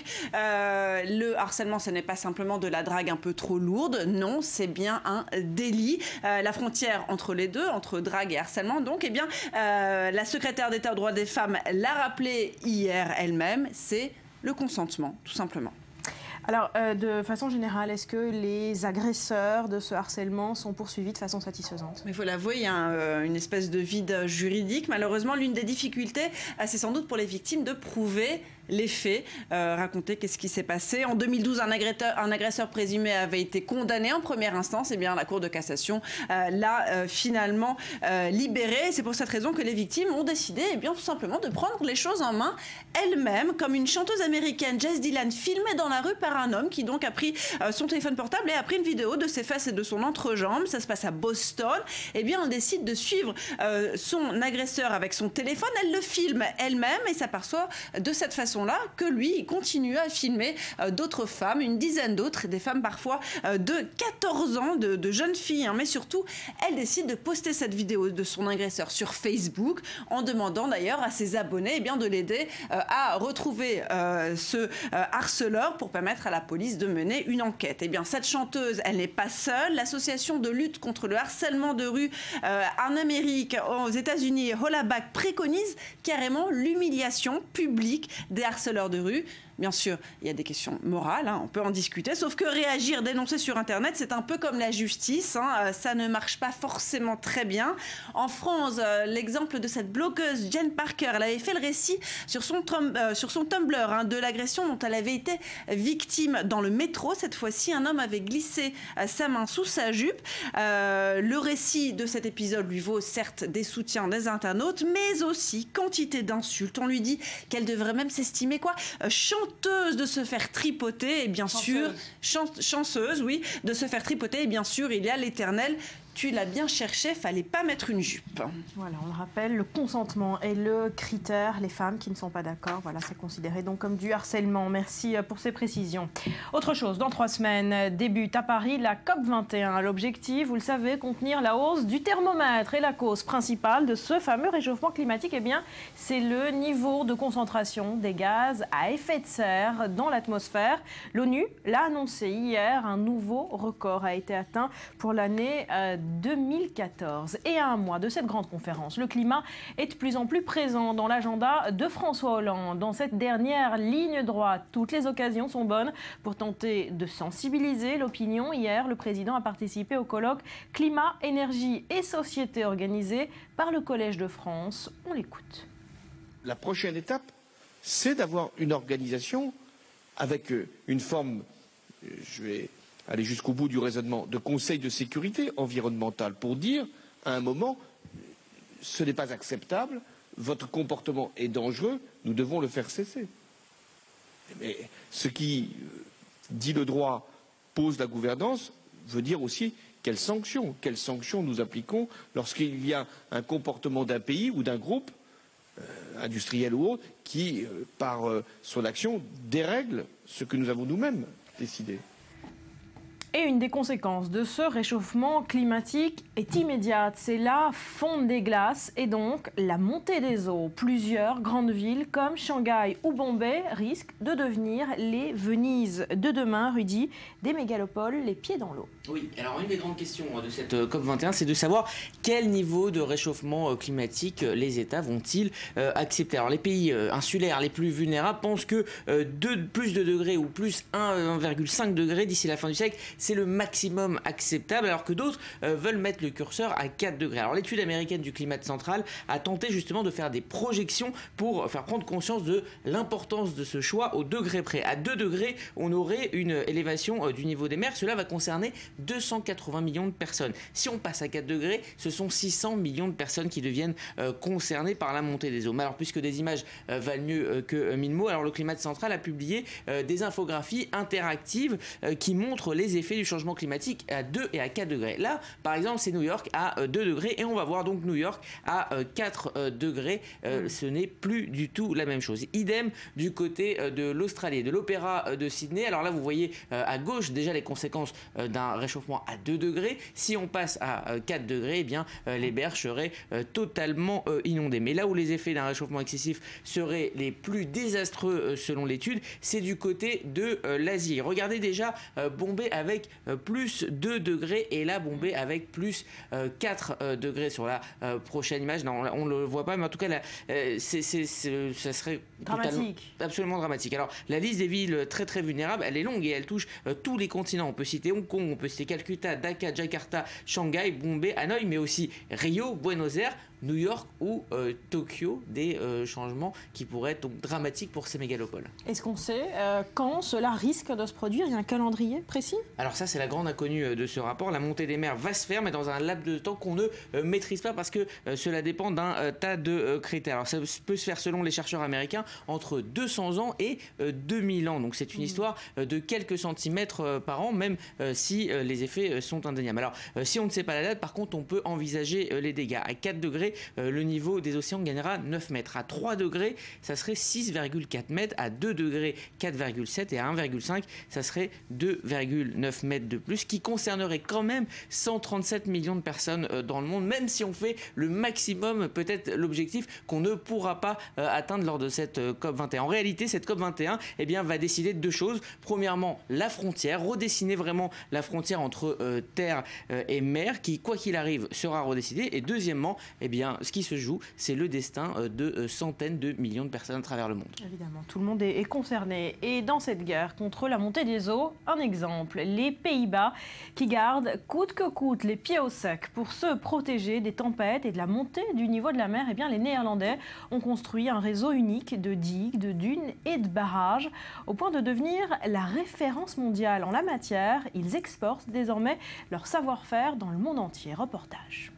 le harcèlement, ce n'est pas simplement de la drague un peu trop lourde, non, c'est bien un délit. La frontière entre les deux, entre drague et harcèlement, donc, eh bien, la secrétaire d'État aux droits des femmes l'a rappelé hier elle-même, c'est le consentement, tout simplement. Alors, de façon générale, est-ce que les agresseurs de ce harcèlement sont poursuivis de façon satisfaisante? Il faut l'avouer, il y a une espèce de vide juridique. Malheureusement, l'une des difficultés, c'est sans doute pour les victimes de prouver les faits, raconter qu'est-ce qui s'est passé. En 2012, un agresseur présumé avait été condamné en première instance. Eh bien, la Cour de cassation l'a finalement libéré. C'est pour cette raison que les victimes ont décidé, eh bien, tout simplement de prendre les choses en main elles-mêmes, comme une chanteuse américaine, Jess Dylan, filmée dans la rue par un homme qui donc a pris son téléphone portable et a pris une vidéo de ses fesses et de son entrejambe. Ça se passe à Boston. Eh bien, elle décide de suivre son agresseur avec son téléphone. Elle le filme elle-même et s'aperçoit de cette façon là que lui, il continue à filmer d'autres femmes, une dizaine d'autres, et des femmes parfois de 14 ans, de jeunes filles. Hein. Mais surtout, elle décide de poster cette vidéo de son agresseur sur Facebook en demandant d'ailleurs à ses abonnés eh bien, de l'aider à retrouver ce harceleur pour permettre à la police de mener une enquête. Eh bien, cette chanteuse, elle n'est pas seule. L'association de lutte contre le harcèlement de rue en Amérique, aux États-Unis, Hollaback, préconise carrément l'humiliation publique des harceleurs de rue. bien sûr, il y a des questions morales, on peut en discuter, sauf que réagir, dénoncer sur Internet, c'est un peu comme la justice, ça ne marche pas forcément très bien. En France, l'exemple de cette blogueuse Jane Parker, elle avait fait le récit sur son Tumblr de l'agression dont elle avait été victime dans le métro. Cette fois-ci, un homme avait glissé sa main sous sa jupe. Le récit de cet épisode lui vaut certes des soutiens des internautes, mais aussi quantité d'insultes. On lui dit qu'elle devrait même s'estimer chanteuse de se faire tripoter, et bien sûr, chanceuse, oui, de se faire tripoter, et bien sûr, il y a l'éternel. Tu l'as bien cherché, fallait pas mettre une jupe. Voilà, on le rappelle, le consentement est le critère. Les femmes qui ne sont pas d'accord, voilà, c'est considéré donc comme du harcèlement. Merci pour ces précisions. Autre chose, dans 3 semaines, débute à Paris la COP21. L'objectif, vous le savez, contenir la hausse du thermomètre. Et la cause principale de ce fameux réchauffement climatique, eh bien, c'est le niveau de concentration des gaz à effet de serre dans l'atmosphère. L'ONU l'a annoncé hier, un nouveau record a été atteint pour l'année 2014. Et à un mois de cette grande conférence, le climat est de plus en plus présent dans l'agenda de François Hollande. Dans cette dernière ligne droite, toutes les occasions sont bonnes pour tenter de sensibiliser l'opinion. Hier, le président a participé au colloque Climat, énergie et société organisé par le Collège de France. On l'écoute. La prochaine étape, c'est d'avoir une organisation avec une forme, je vais aller jusqu'au bout du raisonnement, de conseil de sécurité environnementale pour dire, à un moment, ce n'est pas acceptable, votre comportement est dangereux, nous devons le faire cesser. Mais ce qui dit le droit pose la gouvernance veut dire aussi quelles sanctions nous appliquons lorsqu'il y a un comportement d'un pays ou d'un groupe, industriel ou autre, qui, par son action, dérègle ce que nous avons nous-mêmes décidé. Et une des conséquences de ce réchauffement climatique est immédiate. C'est la fonte des glaces et donc la montée des eaux. Plusieurs grandes villes comme Shanghai ou Bombay risquent de devenir les Venise de demain, Rudy, des mégalopoles les pieds dans l'eau. Oui, alors une des grandes questions de cette COP21, c'est de savoir quel niveau de réchauffement climatique les États vont-ils accepter. Alors les pays insulaires les plus vulnérables pensent que plus de degrés ou plus 1,5 degrés d'ici la fin du siècle, c'est le maximum acceptable, alors que d'autres veulent mettre le curseur à 4 degrés. Alors l'étude américaine du climat central a tenté justement de faire des projections pour faire prendre conscience de l'importance de ce choix au degré près. À 2 degrés, on aurait une élévation du niveau des mers. Cela va concerner 280 millions de personnes. Si on passe à 4 degrés, ce sont 600 millions de personnes qui deviennent concernées par la montée des eaux. Mais alors, puisque des images valent mieux que 1000 mots, alors le climat central a publié des infographies interactives qui montrent les effets du changement climatique à 2 et à 4 degrés. Là, par exemple, c'est New York à 2 degrés et on va voir donc New York à 4 degrés. Ce n'est plus du tout la même chose. Idem du côté de l'Australie, de l'Opéra de Sydney. Alors là, vous voyez à gauche déjà les conséquences d'un réchauffement à 2 degrés. Si on passe à 4 degrés, eh bien, les berges seraient totalement inondées. Mais là où les effets d'un réchauffement excessif seraient les plus désastreux selon l'étude, c'est du côté de l'Asie. Regardez déjà Bombay avec plus 2 degrés et là Bombay avec plus 4 degrés sur la prochaine image. Non, on ne le voit pas, mais en tout cas, là, ça serait dramatique. Absolument dramatique. Alors, la liste des villes très très vulnérables, elle est longue et elle touche tous les continents. On peut citer Hong Kong, on peut citer Calcutta, Dhaka, Jakarta, Shanghai, Bombay, Hanoï, mais aussi Rio, Buenos Aires, New York ou Tokyo, des changements qui pourraient être donc dramatiques pour ces mégalopoles. Est-ce qu'on sait quand cela risque de se produire? Il y a un calendrier précis? Alors ça, c'est la grande inconnue de ce rapport. La montée des mers va se faire, mais dans un laps de temps qu'on ne maîtrise pas parce que cela dépend d'un tas de critères. Alors ça peut se faire selon les chercheurs américains entre 200 ans et 2000 ans. Donc c'est une histoire de quelques centimètres par an, même si les effets sont indéniables. Alors si on ne sait pas la date, par contre, on peut envisager les dégâts. À 4 degrés, le niveau des océans gagnera 9 mètres. À 3 degrés, ça serait 6,4 mètres. À 2 degrés, 4,7. Et à 1,5, ça serait 2,9 mètres de plus, qui concernerait quand même 137 millions de personnes dans le monde, même si on fait le maximum, peut-être l'objectif qu'on ne pourra pas atteindre lors de cette COP21. En réalité, cette COP21 eh bien, va décider de 2 choses. Premièrement, la frontière, redessiner vraiment la frontière entre terre et mer, qui, quoi qu'il arrive, sera redécidée. Et deuxièmement, eh bien, bien, ce qui se joue, c'est le destin de centaines de millions de personnes à travers le monde. Évidemment, tout le monde est concerné. Et dans cette guerre contre la montée des eaux, un exemple, les Pays-Bas qui gardent coûte que coûte les pieds au sec pour se protéger des tempêtes et de la montée du niveau de la mer. Eh bien, les Néerlandais ont construit un réseau unique de digues, de dunes et de barrages au point de devenir la référence mondiale en la matière. Ils exportent désormais leur savoir-faire dans le monde entier. Reportage.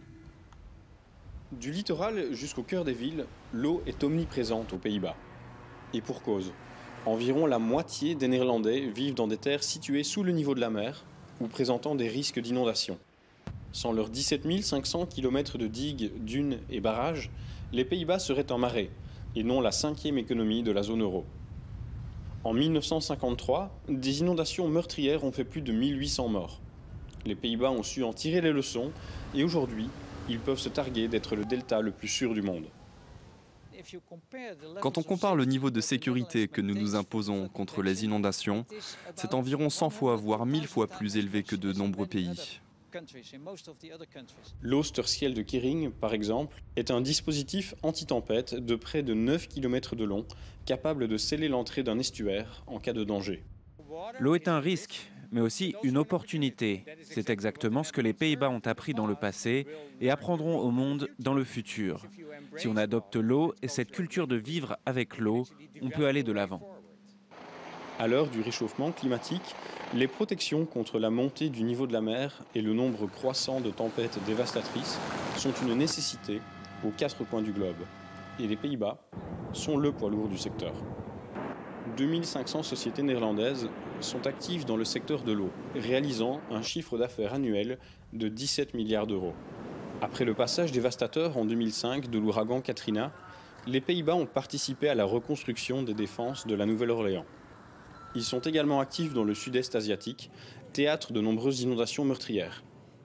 Du littoral jusqu'au cœur des villes, l'eau est omniprésente aux Pays-Bas. Et pour cause. Environ la moitié des Néerlandais vivent dans des terres situées sous le niveau de la mer ou présentant des risques d'inondation. Sans leurs 17 500 km de digues, dunes et barrages, les Pays-Bas seraient en marée et non la 5e économie de la zone euro. En 1953, des inondations meurtrières ont fait plus de 1800 morts. Les Pays-Bas ont su en tirer les leçons et aujourd'hui, ils peuvent se targuer d'être le delta le plus sûr du monde. Quand on compare le niveau de sécurité que nous nous imposons contre les inondations, c'est environ 100 fois, voire 1000 fois plus élevé que de nombreux pays. L'Oosterschelde de Kering, par exemple, est un dispositif anti-tempête de près de 9 km de long, capable de sceller l'entrée d'un estuaire en cas de danger. L'eau est un risque, mais aussi une opportunité. C'est exactement ce que les Pays-Bas ont appris dans le passé et apprendront au monde dans le futur. Si on adopte l'eau et cette culture de vivre avec l'eau, on peut aller de l'avant. À l'heure du réchauffement climatique, les protections contre la montée du niveau de la mer et le nombre croissant de tempêtes dévastatrices sont une nécessité aux 4 coins du globe. Et les Pays-Bas sont le poids lourd du secteur. 2500 sociétés néerlandaises sont actives dans le secteur de l'eau, réalisant un chiffre d'affaires annuel de 17 milliards d'euros. Après le passage dévastateur en 2005 de l'ouragan Katrina, les Pays-Bas ont participé à la reconstruction des défenses de la Nouvelle-Orléans. Ils sont également actifs dans le sud-est asiatique, théâtre de nombreuses inondations meurtrières.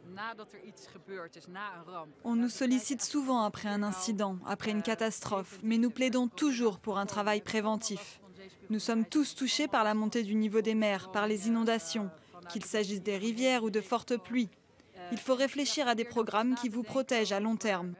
On nous sollicite souvent après un incident, après une catastrophe, mais nous plaidons toujours pour un travail préventif. Nous sommes tous touchés par la montée du niveau des mers, par les inondations, qu'il s'agisse des rivières ou de fortes pluies. Il faut réfléchir à des programmes qui vous protègent à long terme.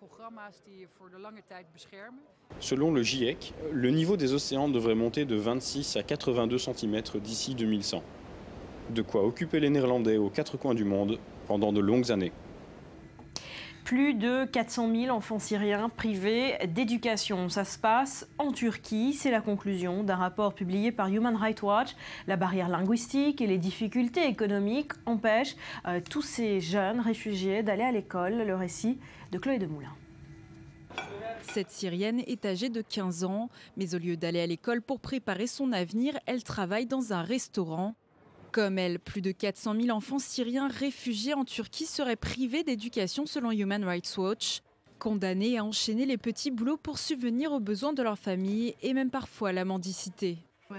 Selon le GIEC, le niveau des océans devrait monter de 26 à 82 cm d'ici 2100. De quoi occuper les Néerlandais aux 4 coins du monde pendant de longues années. Plus de 400 000 enfants syriens privés d'éducation. Ça se passe en Turquie. C'est la conclusion d'un rapport publié par Human Rights Watch. La barrière linguistique et les difficultés économiques empêchent tous ces jeunes réfugiés d'aller à l'école. Le récit de Chloé Demoulin. Cette Syrienne est âgée de 15 ans, mais au lieu d'aller à l'école pour préparer son avenir, elle travaille dans un restaurant. Comme elle, plus de 400 000 enfants syriens réfugiés en Turquie seraient privés d'éducation selon Human Rights Watch, condamnés à enchaîner les petits boulots pour subvenir aux besoins de leur famille et même parfois à la mendicité.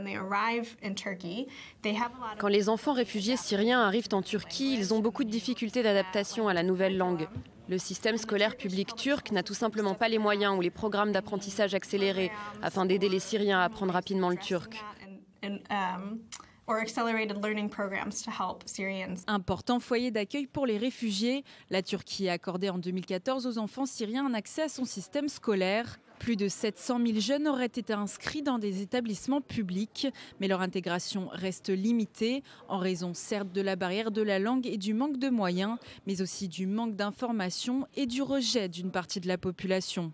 Quand les enfants réfugiés syriens arrivent en Turquie, ils ont beaucoup de difficultés d'adaptation à la nouvelle langue. Le système scolaire public turc n'a tout simplement pas les moyens ou les programmes d'apprentissage accélérés afin d'aider les Syriens à apprendre rapidement le turc. Important foyer d'accueil pour les réfugiés, la Turquie a accordé en 2014 aux enfants syriens un accès à son système scolaire. Plus de 700 000 jeunes auraient été inscrits dans des établissements publics, mais leur intégration reste limitée, en raison certes de la barrière de la langue et du manque de moyens, mais aussi du manque d'informations et du rejet d'une partie de la population.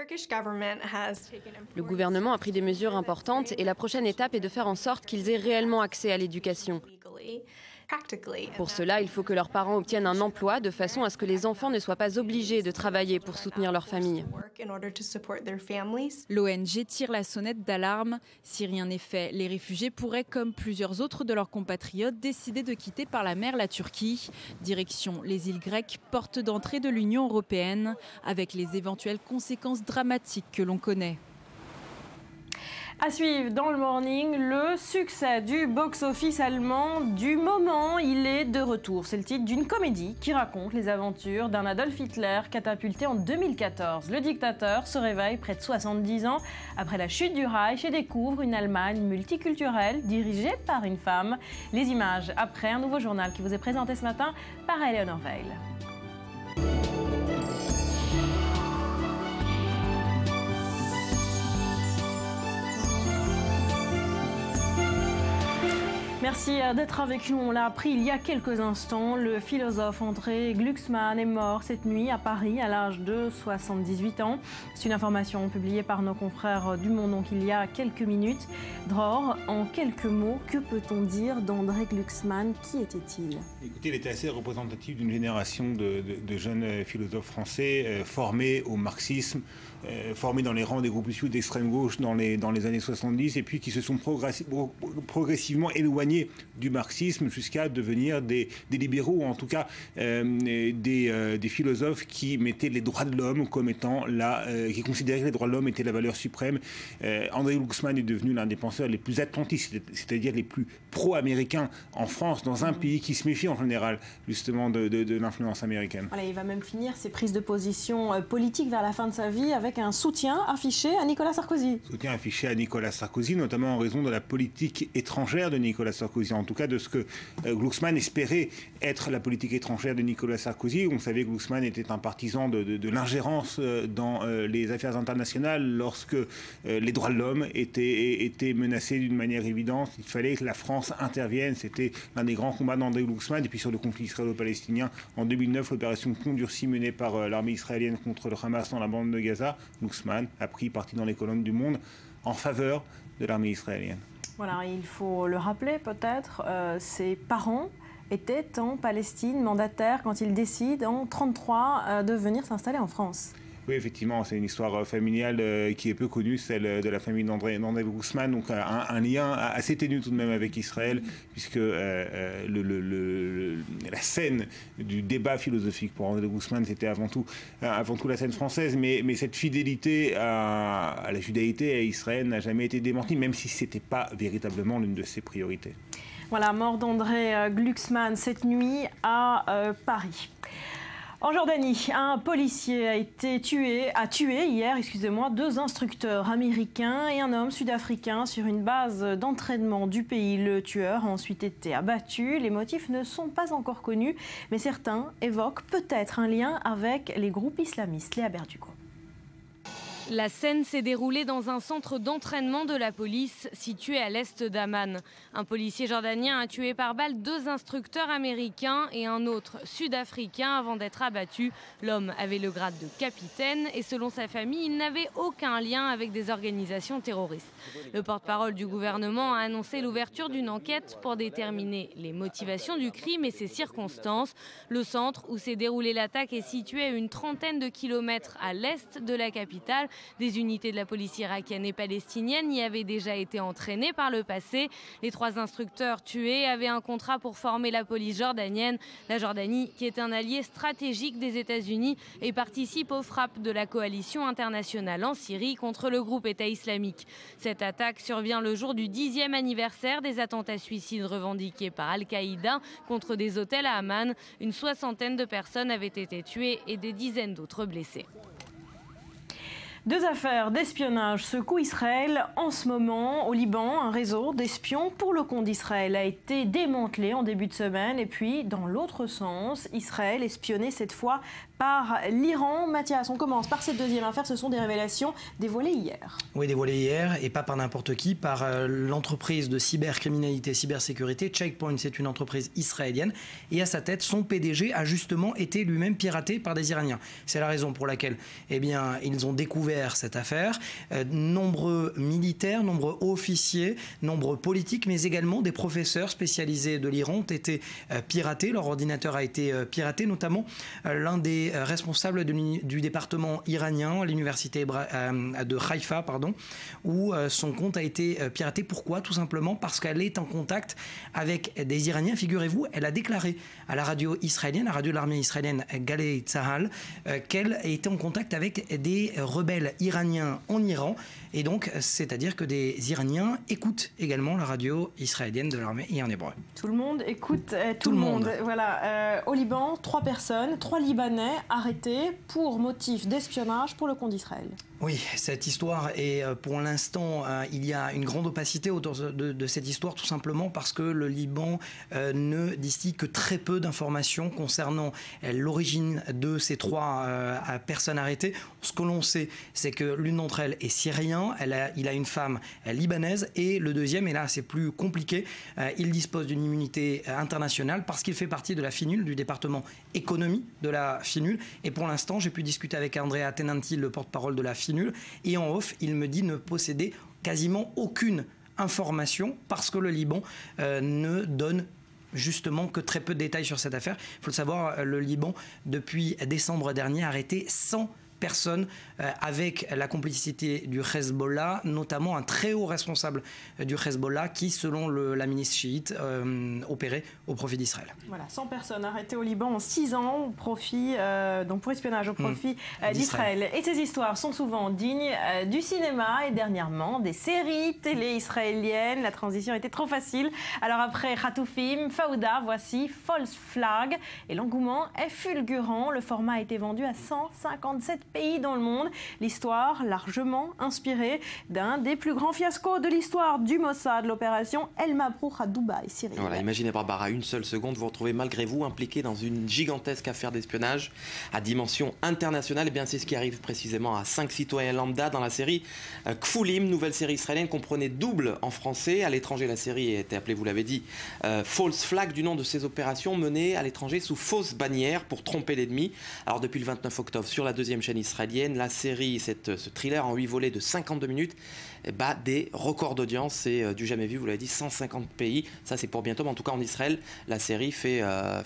Le gouvernement a pris des mesures importantes et la prochaine étape est de faire en sorte qu'ils aient réellement accès à l'éducation. Pour cela, il faut que leurs parents obtiennent un emploi de façon à ce que les enfants ne soient pas obligés de travailler pour soutenir leur famille. L'ONG tire la sonnette d'alarme. Si rien n'est fait, les réfugiés pourraient, comme plusieurs autres de leurs compatriotes, décider de quitter par la mer la Turquie. Direction les îles grecques, porte d'entrée de l'Union européenne, avec les éventuelles conséquences dramatiques que l'on connaît. À suivre dans le morning, le succès du box-office allemand du moment, il est de retour. C'est le titre d'une comédie qui raconte les aventures d'un Adolf Hitler catapulté en 2014. Le dictateur se réveille près de 70 ans après la chute du Reich et découvre une Allemagne multiculturelle dirigée par une femme. Les images après un nouveau journal qui vous est présenté ce matin par Eleonore Veil. Merci d'être avec nous. On l'a appris il y a quelques instants. Le philosophe André Glucksmann est mort cette nuit à Paris à l'âge de 78 ans. C'est une information publiée par nos confrères du Monde donc il y a quelques minutes. Dror, en quelques mots, que peut-on dire d'André Glucksmann? Qui était-il? Écoutez, il était assez représentatif d'une génération de jeunes philosophes français formés au marxisme, formés dans les rangs des groupuscules d'extrême gauche dans les années 70 et puis qui se sont progressivement éloignés du marxisme jusqu'à devenir des libéraux ou en tout cas des philosophes qui mettaient les droits de l'homme comme étant qui considéraient que les droits de l'homme étaient la valeur suprême. André Glucksmann est devenu l'un des penseurs les plus atlantistes, c'est-à-dire les plus pro-américains en France, dans un pays qui se méfie en général justement de l'influence américaine. Voilà, il va même finir ses prises de position politiques vers la fin de sa vie avec un soutien affiché à Nicolas Sarkozy. Soutien affiché à Nicolas Sarkozy, notamment en raison de la politique étrangère de Nicolas Sarkozy, en tout cas de ce que Glucksmann espérait être la politique étrangère de Nicolas Sarkozy. On savait que Glucksmann était un partisan de l'ingérence dans les affaires internationales lorsque les droits de l'homme étaient menacés d'une manière évidente. Il fallait que la France intervienne. C'était l'un des grands combats d'André Glucksmann. Et puis sur le conflit israélo-palestinien, en 2009, l'opération Condurci menée par l'armée israélienne contre le Hamas dans la bande de Gaza, Glucksmann a pris parti dans les colonnes du Monde en faveur de l'armée israélienne. Voilà, il faut le rappeler peut-être, ses parents étaient en Palestine, mandataires, quand ils décident en 1933 de venir s'installer en France. Oui, effectivement, c'est une histoire familiale qui est peu connue, celle de la famille d'André Glucksmann, donc un lien assez ténu tout de même avec Israël, puisque la scène du débat philosophique pour André Glucksmann, c'était avant tout la scène française, mais cette fidélité à la judaïté et à Israël n'a jamais été démentie, même si ce n'était pas véritablement l'une de ses priorités. Voilà, mort d'André Glucksmann cette nuit à Paris. En Jordanie, un policier a tué hier, deux instructeurs américains et un homme sud-africain sur une base d'entraînement du pays. Le tueur a ensuite été abattu. Les motifs ne sont pas encore connus, mais certains évoquent peut-être un lien avec les groupes islamistes. Léa Berdugo. La scène s'est déroulée dans un centre d'entraînement de la police situé à l'est d'Amman. Un policier jordanien a tué par balle deux instructeurs américains et un autre sud-africain avant d'être abattu. L'homme avait le grade de capitaine et selon sa famille, il n'avait aucun lien avec des organisations terroristes. Le porte-parole du gouvernement a annoncé l'ouverture d'une enquête pour déterminer les motivations du crime et ses circonstances. Le centre où s'est déroulée l'attaque est situé à une trentaine de kilomètres à l'est de la capitale. Des unités de la police irakienne et palestinienne y avaient déjà été entraînées par le passé. Les trois instructeurs tués avaient un contrat pour former la police jordanienne. La Jordanie, qui est un allié stratégique des États-Unis et participe aux frappes de la coalition internationale en Syrie contre le groupe État islamique. Cette attaque survient le jour du 10e anniversaire des attentats suicides revendiqués par Al-Qaïda contre des hôtels à Amman. Une soixantaine de personnes avaient été tuées et des dizaines d'autres blessées. Deux affaires d'espionnage secouent Israël en ce moment. Au Liban, un réseau d'espions pour le compte d'Israël a été démantelé en début de semaine. Et puis, dans l'autre sens, Israël espionné cette fois par l'Iran. Mathias, on commence par cette deuxième affaire. Ce sont des révélations dévoilées hier. Oui, dévoilées hier, et pas par n'importe qui, par l'entreprise de cybercriminalité, cybersécurité. Checkpoint, c'est une entreprise israélienne. Et à sa tête, son PDG a justement été lui-même piraté par des Iraniens. C'est la raison pour laquelle ils ont découvert cette affaire. Nombreux militaires, nombreux officiers, nombreux politiques, mais également des professeurs spécialisés de l'Iran ont été piratés. Leur ordinateur a été piraté, notamment l'un des responsable du département iranien à l'université de Haïfa, où son compte a été piraté. Pourquoi? Tout simplement parce qu'elle est en contact avec des Iraniens. Figurez-vous, elle a déclaré à la radio israélienne, la radio de l'armée israélienne Galei Tzahal, qu'elle était en contact avec des rebelles iraniens en Iran. Et donc, c'est-à-dire que des Iraniens écoutent également la radio israélienne de l'armée et en hébreu. Tout le monde écoute tout le monde. Voilà. Au Liban, 3 personnes, 3 Libanais arrêté pour motif d'espionnage pour le compte d'Israël. Oui, cette histoire est pour l'instant, il y a une grande opacité autour de cette histoire, tout simplement parce que le Liban ne distille que très peu d'informations concernant l'origine de ces 3 personnes arrêtées. Ce que l'on sait, c'est que l'une d'entre elles est syrienne, il a une femme libanaise, et le deuxième, et là c'est plus compliqué, il dispose d'une immunité internationale parce qu'il fait partie de la FINUL, du département économie de la FINUL, et pour l'instant j'ai pu discuter avec Andrea Tenanti, le porte-parole de la FINUL, et en off, il me dit ne posséder quasiment aucune information parce que le Liban ne donne justement que très peu de détails sur cette affaire. Il faut le savoir, le Liban, depuis décembre dernier, a arrêté 100 personnes avec la complicité du Hezbollah, notamment un très haut responsable du Hezbollah qui, selon la ministre chiite, opérait au profit d'Israël. Voilà, 100 personnes arrêtées au Liban en 6 ans au profit, donc pour espionnage au profit d'Israël. Et ces histoires sont souvent dignes du cinéma et dernièrement des séries télé israéliennes. La transition était trop facile. Alors après Khatoufim, Fauda, voici False Flag. Et l'engouement est fulgurant. Le format a été vendu à 157 pays dans le monde. L'histoire largement inspirée d'un des plus grands fiascos de l'histoire du Mossad, l'opération El Mabrouk à Dubaï, Syrie. Voilà, imaginez Barbara, une seule seconde, vous vous retrouvez malgré vous impliqué dans une gigantesque affaire d'espionnage à dimension internationale. Et bien c'est ce qui arrive précisément à 5 citoyens lambda dans la série Kfoulim, nouvelle série israélienne qu'on prenait double en français. À l'étranger, la série était appelée, vous l'avez dit, False Flag, du nom de ces opérations menées à l'étranger sous fausse bannière pour tromper l'ennemi. Alors depuis le 29 octobre, sur la deuxième chaîne israélienne, la série, ce thriller en 8 volets de 52 minutes, bat des records d'audience. C'est du jamais vu, vous l'avez dit, 150 pays. Ça, c'est pour bientôt, mais en tout cas en Israël, la série fait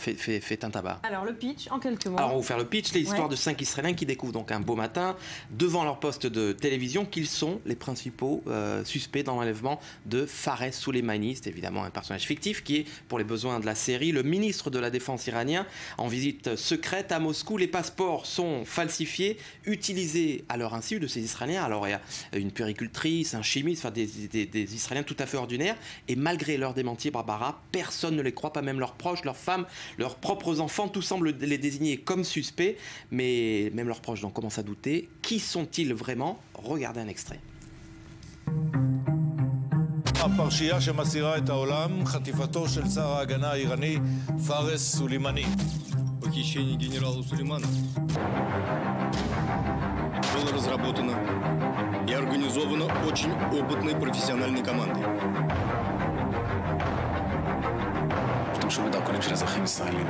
un tabac. Alors le pitch, en quelques mots. Alors on va vous faire le pitch. C'est l'histoire de 5 Israéliens qui découvrent donc un beau matin, devant leur poste de télévision, qu'ils sont les principaux suspects dans l'enlèvement de Fares Soleimani. C'est évidemment un personnage fictif qui est, pour les besoins de la série, le ministre de la Défense iranien en visite secrète à Moscou. Les passeports sont falsifiés, utilisés à leur insu de ces Israéliens. Alors il y a une puéricultrice, un chimiste, enfin des Israéliens tout à fait ordinaires, et malgré leur démenti, Barbara, personne ne les croit, pas même leurs proches, leurs femmes, leurs propres enfants. Tout semble les désigner comme suspects, mais même leurs proches en commencent à douter. Qui sont-ils vraiment? Regardez un extrait. הפרשייה שמסעירה את העולם, חטיפתו של שר ההגנה האיראני פארס סולימאני. Похищение генерала Сулеймана было разработано и организовано очень опытной профессиональной командой. השתמשו בדרכונים של אזרחים ישראלים.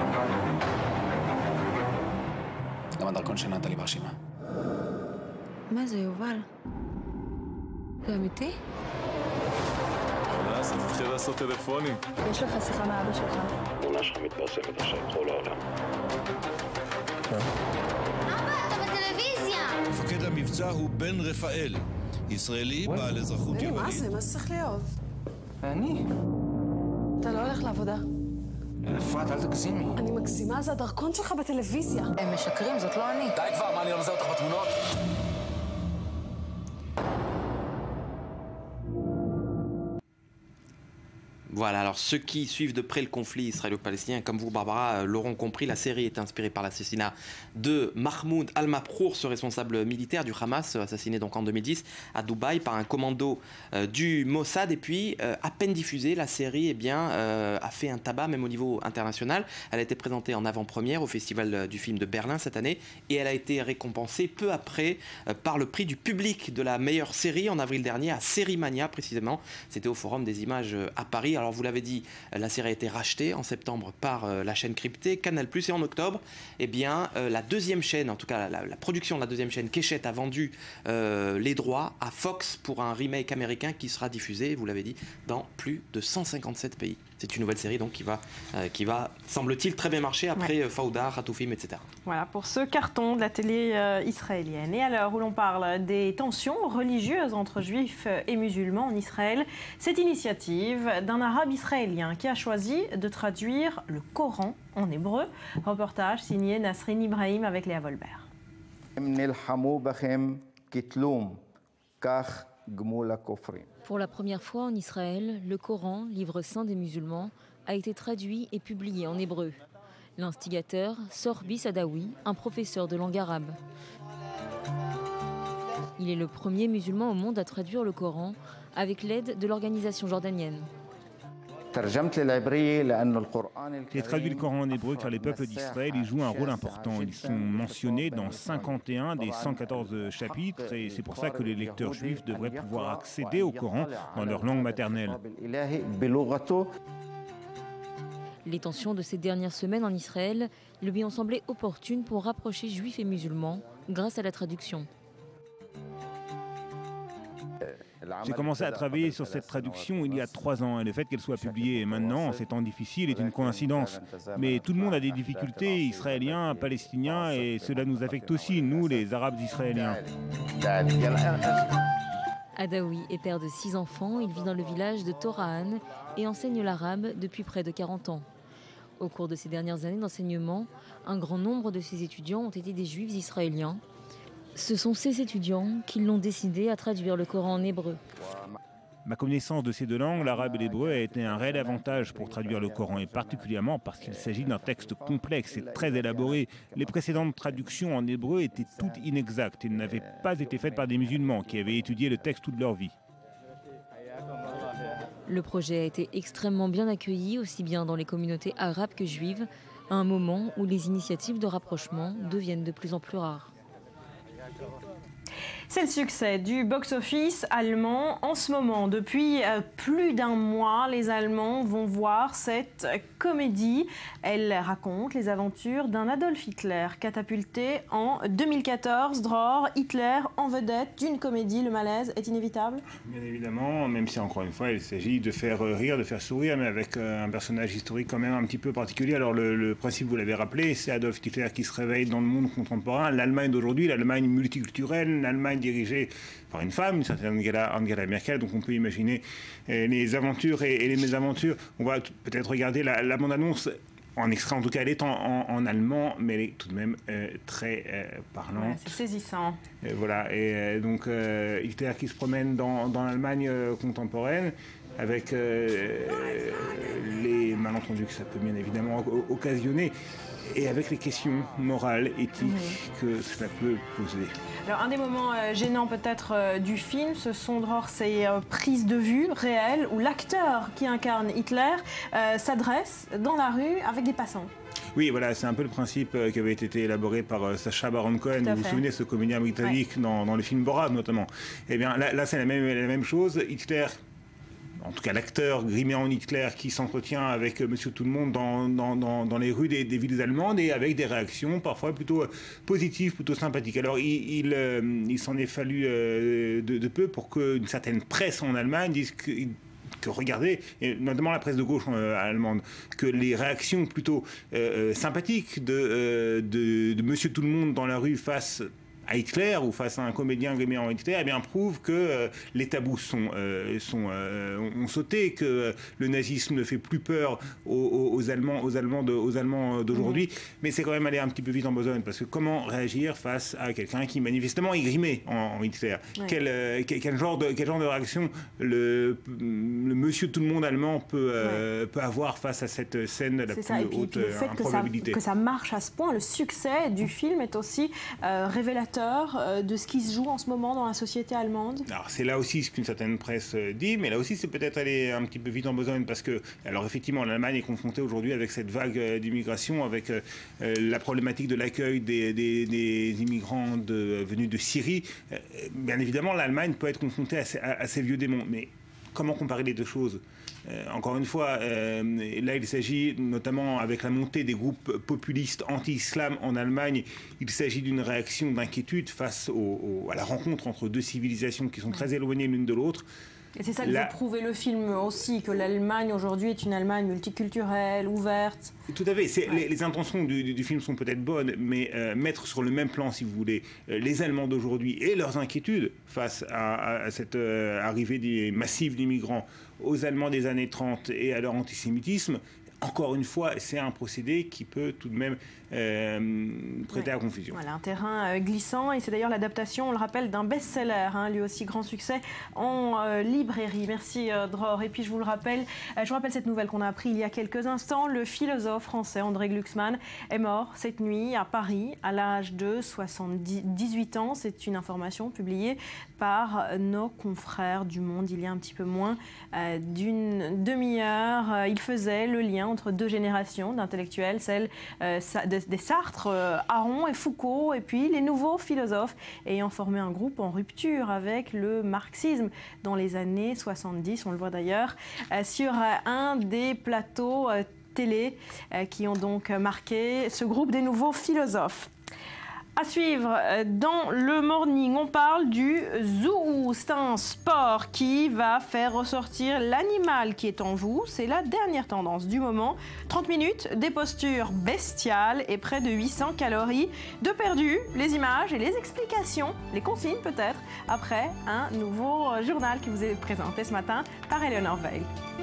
גם הדרכון של נטלי ברשימה. מה זה, יובל? זה אמיתי? חלאס, תתחיל לעשות טלפונים. יש לך שיחה מאבא שלך. התמונה שלך מתפרסמת עכשיו בכל העולם. אבא, אתה בטלוויזיה! מפקד המבצע הוא בן רפאל, ישראלי בעל אזרחות יוונית. מה זה? מה זה צריך להיות? ואני? אתה לא הולך לעבודה. אפרת, אל תגזימי. אני מגזימה, זה הדרכון שלך בטלוויזיה. הם משקרים, זאת לא אני. די כבר, מה אני לא מזהה אותך בתמונות? Voilà, alors ceux qui suivent de près le conflit israélo-palestinien, comme vous Barbara, l'auront compris, la série est inspirée par l'assassinat de Mahmoud Al-Mabrouk, ce responsable militaire du Hamas, assassiné donc en 2010 à Dubaï par un commando du Mossad. Et puis, à peine diffusée, la série a fait un tabac même au niveau international. Elle a été présentée en avant-première au Festival du film de Berlin cette année et elle a été récompensée peu après par le prix du public de la meilleure série en avril dernier à Sérimania précisément. C'était au Forum des images à Paris. Alors vous l'avez dit, la série a été rachetée en septembre par la chaîne cryptée Canal+, et en octobre, la deuxième chaîne, en tout cas la production de la deuxième chaîne, Keshet, a vendu les droits à Fox pour un remake américain qui sera diffusé, vous l'avez dit, dans plus de 157 pays. C'est une nouvelle série donc qui va semble-t-il, très bien marcher après Fauda, Khatoufim, etc. Voilà pour ce carton de la télé israélienne. Et à l'heure où l'on parle des tensions religieuses entre juifs et musulmans en Israël, cette initiative d'un arabe israélien qui a choisi de traduire le Coran en hébreu. Reportage signé Nasrin Ibrahim avec Léa Volbert. Pour la première fois en Israël, le Coran, livre saint des musulmans, a été traduit et publié en hébreu. L'instigateur, Sorbi Sadawi, un professeur de langue arabe. Il est le premier musulman au monde à traduire le Coran avec l'aide de l'organisation jordanienne. J'ai traduit le Coran en hébreu car les peuples d'Israël y jouent un rôle important. Ils sont mentionnés dans 51 des 114 chapitres et c'est pour ça que les lecteurs juifs devraient pouvoir accéder au Coran dans leur langue maternelle. Les tensions de ces dernières semaines en Israël lui ont semblé opportunes pour rapprocher juifs et musulmans grâce à la traduction. J'ai commencé à travailler sur cette traduction il y a 3 ans et le fait qu'elle soit publiée maintenant, en ces temps difficiles, est une coïncidence. Mais tout le monde a des difficultés, Israéliens, Palestiniens, et cela nous affecte aussi, nous, les Arabes israéliens. Adawi est père de 6 enfants, il vit dans le village de Torahan et enseigne l'arabe depuis près de 40 ans. Au cours de ces dernières années d'enseignement, un grand nombre de ses étudiants ont été des juifs israéliens. Ce sont ces étudiants qui l'ont décidé à traduire le Coran en hébreu. Ma connaissance de ces 2 langues, l'arabe et l'hébreu, a été un réel avantage pour traduire le Coran, et particulièrement parce qu'il s'agit d'un texte complexe et très élaboré. Les précédentes traductions en hébreu étaient toutes inexactes et n'avaient pas été faites par des musulmans qui avaient étudié le texte toute leur vie. Le projet a été extrêmement bien accueilli, aussi bien dans les communautés arabes que juives, à un moment où les initiatives de rapprochement deviennent de plus en plus rares. C'est le succès du box-office allemand en ce moment. Depuis plus d'1 mois, les Allemands vont voir cette comédie. Elle raconte les aventures d'un Adolf Hitler catapulté en 2014. Dror, Hitler en vedette d'une comédie. Le malaise est inévitable. Bien évidemment, même si encore une fois il s'agit de faire rire, de faire sourire, mais avec un personnage historique quand même un petit peu particulier. Alors le principe, vous l'avez rappelé, c'est Adolf Hitler qui se réveille dans le monde contemporain. L'Allemagne d'aujourd'hui, l'Allemagne multiculturelle, l'Allemagne dirigée par une femme, une certaine Angela Merkel, donc on peut imaginer les aventures et les mésaventures. On va peut-être regarder la bande-annonce en extrait, en tout cas elle est en allemand, mais elle est tout de même très parlante. Ouais, c'est saisissant. Voilà, et donc Hitler qui se promène dans l'Allemagne contemporaine, avec les malentendus que ça peut bien évidemment occasionner, et avec les questions morales, éthiques que cela peut poser. Alors un des moments gênants peut-être du film, ce sont ces prises de vue réelles où l'acteur qui incarne Hitler s'adresse dans la rue avec des passants. Oui, voilà, c'est un peu le principe qui avait été élaboré par Sacha Baron Cohen. Vous vous souvenez, ce comédien britannique dans le film Borat notamment. Eh bien là c'est la même chose. Hitler, en tout cas l'acteur grimé en Hitler qui s'entretient avec Monsieur Tout-le-Monde dans les rues des villes allemandes, et avec des réactions parfois plutôt positives, plutôt sympathiques. Alors il s'en est fallu de peu pour qu'une certaine presse en Allemagne dise que regardez, et notamment la presse de gauche allemande, que les réactions plutôt sympathiques de Monsieur Tout-le-Monde dans la rue face à Hitler ou face à un comédien grimé en Hitler, eh bien, prouve que les tabous ont sauté, que le nazisme ne fait plus peur aux Allemands d'aujourd'hui. Mais c'est quand même aller un petit peu vite en besogne, parce que comment réagir face à quelqu'un qui manifestement est grimé en Hitler? Ouais. Quel genre de réaction le Monsieur Tout-le-Monde allemand peut avoir face à cette scène de la plus haute improbabilité? Que ça marche à ce point, le succès du film est aussi révélateur de ce qui se joue en ce moment dans la société allemande. Alors c'est là aussi ce qu'une certaine presse dit, mais là aussi c'est peut-être aller un petit peu vite en besogne, parce que, alors effectivement, l'Allemagne est confrontée aujourd'hui avec cette vague d'immigration, avec la problématique de l'accueil des immigrants venus de Syrie. Bien évidemment, l'Allemagne peut être confrontée à ces vieux démons, mais comment comparer les deux choses? Encore une fois, là il s'agit notamment, avec la montée des groupes populistes anti-islam en Allemagne, il s'agit d'une réaction d'inquiétude face à la rencontre entre deux civilisations qui sont très éloignées l'une de l'autre. Et c'est ça que veut prouver le film aussi, que l'Allemagne aujourd'hui est une Allemagne multiculturelle, ouverte. Tout à fait. Les intentions du film sont peut-être bonnes, mais mettre sur le même plan, si vous voulez, les Allemands d'aujourd'hui et leurs inquiétudes face à cette arrivée massive d'immigrants aux Allemands des années 30 et à leur antisémitisme, encore une fois, c'est un procédé qui peut tout de même prêter à confusion. Voilà, un terrain glissant, et c'est d'ailleurs l'adaptation, on le rappelle, d'un best-seller, lui aussi grand succès en librairie. Merci Dror. Et puis je vous rappelle cette nouvelle qu'on a appris il y a quelques instants. Le philosophe français André Glucksmann est mort cette nuit à Paris à l'âge de 78 ans. C'est une information publiée par nos confrères du Monde il y a un petit peu moins d'une demi-heure. Il faisait le lien entre deux générations d'intellectuels, celle des Sartre, Aron et Foucault, et puis les nouveaux philosophes ayant formé un groupe en rupture avec le marxisme dans les années 70. On le voit d'ailleurs sur un des plateaux télé qui ont donc marqué ce groupe des nouveaux philosophes. À suivre dans le morning, on parle du zoo. C'est un sport qui va faire ressortir l'animal qui est en vous. C'est la dernière tendance du moment. 30 minutes, des postures bestiales et près de 800 calories de perdu. Les images et les explications, les consignes peut-être, après un nouveau journal qui vous est présenté ce matin par Eleanor Veil.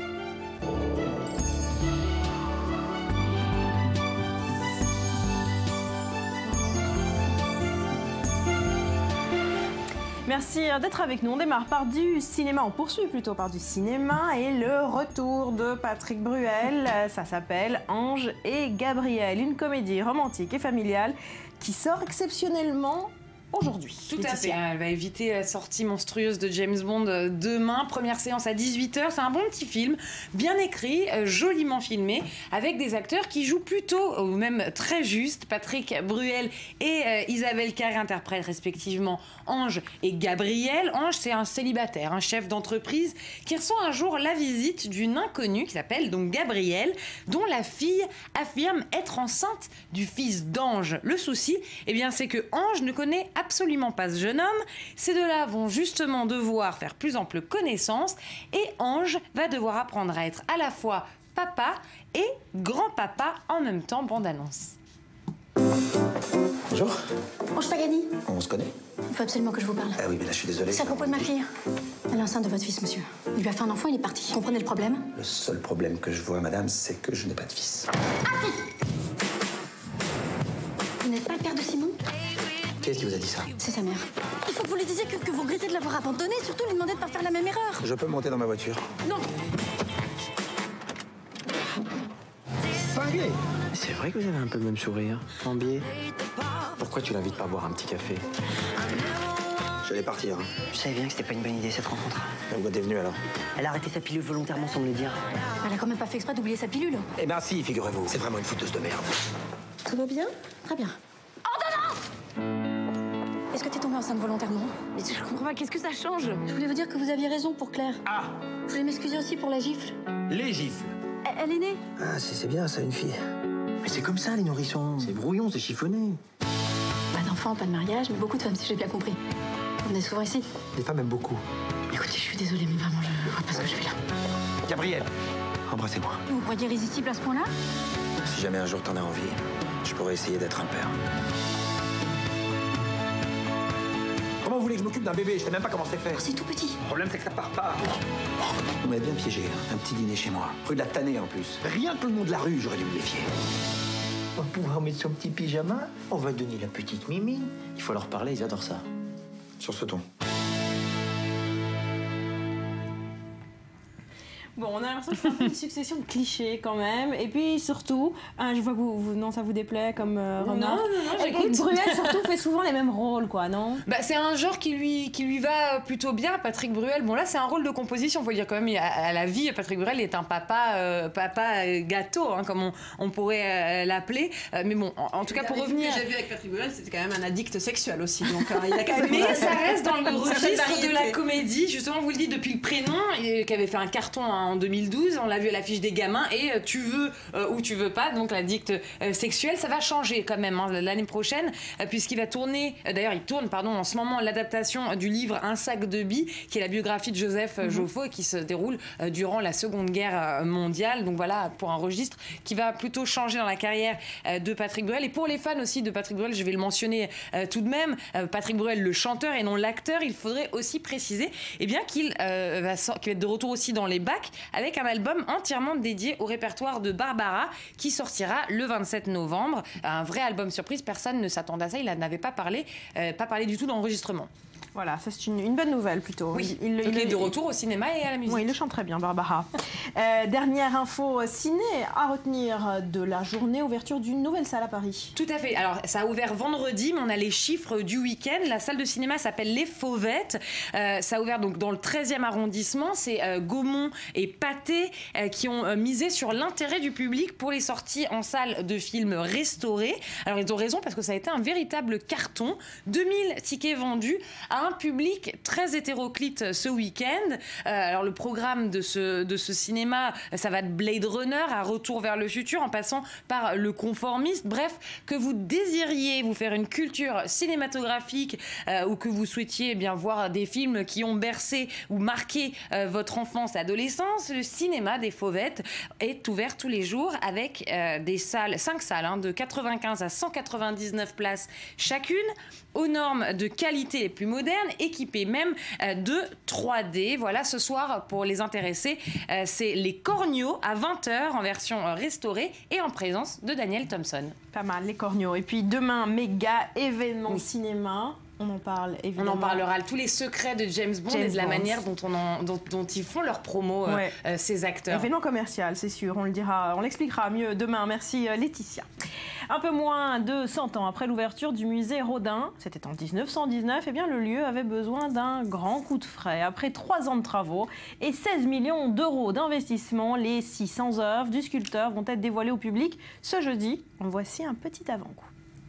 Merci d'être avec nous. On démarre par du cinéma, on poursuit plutôt par du cinéma et le retour de Patrick Bruel. Ça s'appelle Ange et Gabriel, une comédie romantique et familiale qui sort exceptionnellement aujourd'hui. Tout à fait. Elle va éviter la sortie monstrueuse de James Bond demain. Première séance à 18h. C'est un bon petit film, bien écrit, joliment filmé, avec des acteurs qui jouent plutôt, ou même très juste. Patrick Bruel et Isabelle Carré interprètent respectivement Ange et Gabriel. Ange, c'est un célibataire, un chef d'entreprise qui reçoit un jour la visite d'une inconnue qui s'appelle donc Gabriel, dont la fille affirme être enceinte du fils d'Ange. Le souci, eh bien, c'est que Ange ne connaît absolument pas ce jeune homme. Ces deux-là vont justement devoir faire plus ample connaissance et Ange va devoir apprendre à être à la fois papa et grand-papa en même temps. Bande-annonce. Bonjour. Ange Pagani. On se connaît? Il faut absolument que je vous parle. Ah oui, mais là, je suis désolé. C'est à propos de ma fille. Elle est enceinte de votre fils, monsieur. Il lui a fait un enfant, il est parti. Comprenez le problème? Le seul problème que je vois, madame, c'est que je n'ai pas de fils. Ah si! Vous n'êtes pas le père de Simon? Qu'est-ce qui vous a dit ça? C'est sa mère. Il faut que vous lui disiez que vous regrettez de l'avoir abandonné, surtout lui demander de ne pas faire la même erreur. Je peux monter dans ma voiture? Non. Cinglé! C'est vrai que vous avez un peu le même sourire, en biais. Pourquoi tu l'invites pas à boire un petit café? J'allais partir. Je savais bien que c'était pas une bonne idée cette rencontre. Pourquoi t'es venu alors? Elle a arrêté sa pilule volontairement sans me le dire. Elle a quand même pas fait exprès d'oublier sa pilule. Eh ben si, figurez-vous, c'est vraiment une fouteuse de merde. Tout va bien? Très bien. Est-ce que t'es tombée enceinte volontairement? Mais je comprends pas, qu'est-ce que ça change? Je voulais vous dire que vous aviez raison pour Claire. Ah! Je voulais m'excuser aussi pour la gifle. Les gifles? Elle est née. Ah, c'est bien ça, une fille. Mais c'est comme ça, les nourrissons. C'est brouillon, c'est chiffonné. Pas d'enfant, pas de mariage, mais beaucoup de femmes, si j'ai bien compris. Vous venez souvent ici? Les femmes aiment beaucoup. Écoutez, je suis désolée, mais vraiment, je vois pas ce que je fais là. Gabriel, embrassez-moi. Vous croyez irrésistible à ce point-là? Si jamais un jour t'en as envie, je pourrais essayer d'être un père. Comment vous voulez que je m'occupe d'un bébé? Je sais même pas comment c'est fait. C'est tout petit. Le problème, c'est que ça part pas. Vous m'avez bien piégé, hein. Un petit dîner chez moi. Rue de la Tannée en plus. Rien que le nom de la rue, j'aurais dû me méfier. On va pouvoir mettre son petit pyjama. On va donner la petite Mimi. Il faut leur parler, ils adorent ça. Sur ce ton. Bon, on a l'impression que c'est un peu une succession de clichés quand même. Et puis surtout, je vois que non, ça vous déplaît comme remarque. Non, j'écoute. Bruel surtout fait souvent les mêmes rôles, quoi, non? Bah, c'est un genre qui lui va plutôt bien, Patrick Bruel. Bon, là, c'est un rôle de composition, faut le dire quand même. À la vie, Patrick Bruel est un papa gâteau, hein, comme on pourrait l'appeler. Mais bon, en tout cas, pour revenir. Ce que j'ai vu avec Patrick Bruel, c'était quand même un addict sexuel aussi. Donc, il a quand même mais ça reste dans le registre de la comédie. Justement, vous le dites depuis le prénom, qui avait fait un carton en 2012, on l'a vu à l'affiche des Gamins, et tu veux ou tu veux pas, donc l'addict sexuel, ça va changer quand même l'année prochaine, puisqu'il va tourner, d'ailleurs il tourne en ce moment l'adaptation du livre Un sac de billes, qui est la biographie de Joseph Joffo et qui se déroule durant la Seconde Guerre mondiale. Donc voilà, pour un registre qui va plutôt changer dans la carrière de Patrick Bruel. Et pour les fans aussi de Patrick Bruel, je vais le mentionner tout de même, Patrick Bruel, le chanteur et non l'acteur, il faudrait aussi préciser qu'il va être de retour aussi dans les bacs, avec un album entièrement dédié au répertoire de Barbara qui sortira le 27 novembre. Un vrai album surprise, personne ne s'attendait à ça, il n'avait pas parlé du tout d'enregistrement. Voilà, ça c'est une bonne nouvelle plutôt. Oui, il est de retour au cinéma et à la musique. Oui, il le chante très bien, Barbara. Dernière info ciné à retenir de la journée, ouverture d'une nouvelle salle à Paris. Tout à fait. Alors, ça a ouvert vendredi, mais on a les chiffres du week-end. La salle de cinéma s'appelle Les Fauvettes. Ça a ouvert donc dans le 13e arrondissement. C'est Gaumont et Pathé qui ont misé sur l'intérêt du public pour les sorties en salle de films restaurés. Alors, ils ont raison parce que ça a été un véritable carton. 2000 tickets vendus à un public très hétéroclite ce week-end. Alors le programme de ce cinéma, ça va de Blade Runner à Retour vers le futur en passant par Le Conformiste. Bref, que vous désiriez vous faire une culture cinématographique ou que vous souhaitiez bien voir des films qui ont bercé ou marqué votre enfance et adolescence, le cinéma des Fauvettes est ouvert tous les jours avec des salles, 5 salles de 95 à 199 places chacune, aux normes de qualité les plus modernes, équipées même de 3D. Voilà, ce soir, pour les intéressés, c'est Les Corneaux à 20h en version restaurée et en présence de Daniel Thompson. Pas mal, Les Corneaux. Et puis demain, méga événement cinéma. On en parle évidemment. On en parlera, tous les secrets de James Bond et de la manière dont ils font leur promo, ces acteurs. Événement commercial, c'est sûr, on le dira, on l'expliquera mieux demain. Merci Laetitia. Un peu moins de 100 ans après l'ouverture du musée Rodin, c'était en 1919, eh bien le lieu avait besoin d'un grand coup de frais. Après 3 ans de travaux et 16 millions d'euros d'investissement, les 600 œuvres du sculpteur vont être dévoilées au public ce jeudi. En voici un petit avant-goût.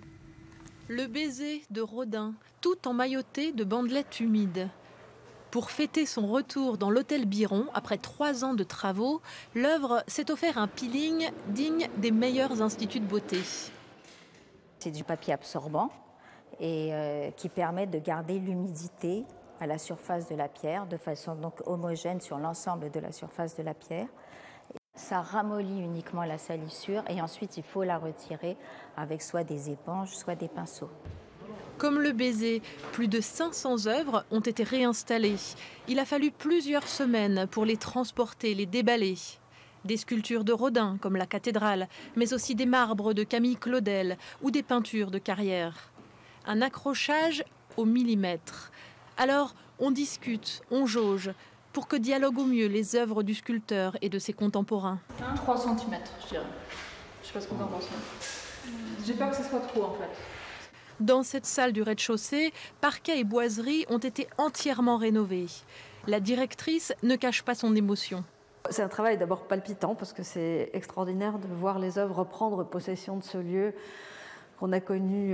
Le baiser de Rodin, tout emmailloté de bandelettes humides. Pour fêter son retour dans l'hôtel Biron, après 3 ans de travaux, l'œuvre s'est offert un peeling digne des meilleurs instituts de beauté. C'est du papier absorbant et qui permet de garder l'humidité à la surface de la pierre, de façon donc homogène sur l'ensemble de la surface de la pierre. Ça ramollit uniquement la salissure et ensuite il faut la retirer avec soit des éponges, soit des pinceaux. Comme le baiser, plus de 500 œuvres ont été réinstallées. Il a fallu plusieurs semaines pour les transporter, les déballer. Des sculptures de Rodin, comme la cathédrale, mais aussi des marbres de Camille Claudel ou des peintures de Carrière. Un accrochage au millimètre. Alors, on discute, on jauge, pour que dialoguent au mieux les œuvres du sculpteur et de ses contemporains. 3 cm, je dirais. Je sais pas ce que vous en pensez. J'ai peur que ce soit trop, en fait. Dans cette salle du rez-de-chaussée, parquet et boiseries ont été entièrement rénovés. La directrice ne cache pas son émotion. C'est un travail d'abord palpitant parce que c'est extraordinaire de voir les œuvres prendre possession de ce lieu qu'on a connu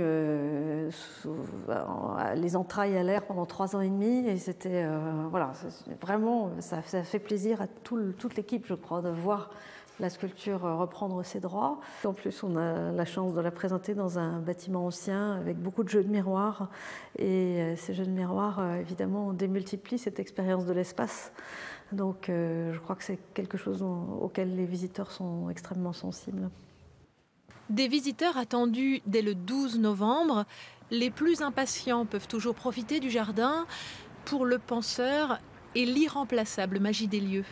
les entrailles à l'air pendant 3 ans et demi. Et c'était voilà, vraiment, ça fait plaisir à toute l'équipe, je crois, de voir la sculpture reprendre ses droits. En plus, on a la chance de la présenter dans un bâtiment ancien avec beaucoup de jeux de miroirs. Et ces jeux de miroirs, évidemment, démultiplient cette expérience de l'espace. Donc, je crois que c'est quelque chose auquel les visiteurs sont extrêmement sensibles. Des visiteurs attendus dès le 12 novembre. Les plus impatients peuvent toujours profiter du jardin pour le penseur et l'irremplaçable magie des lieux.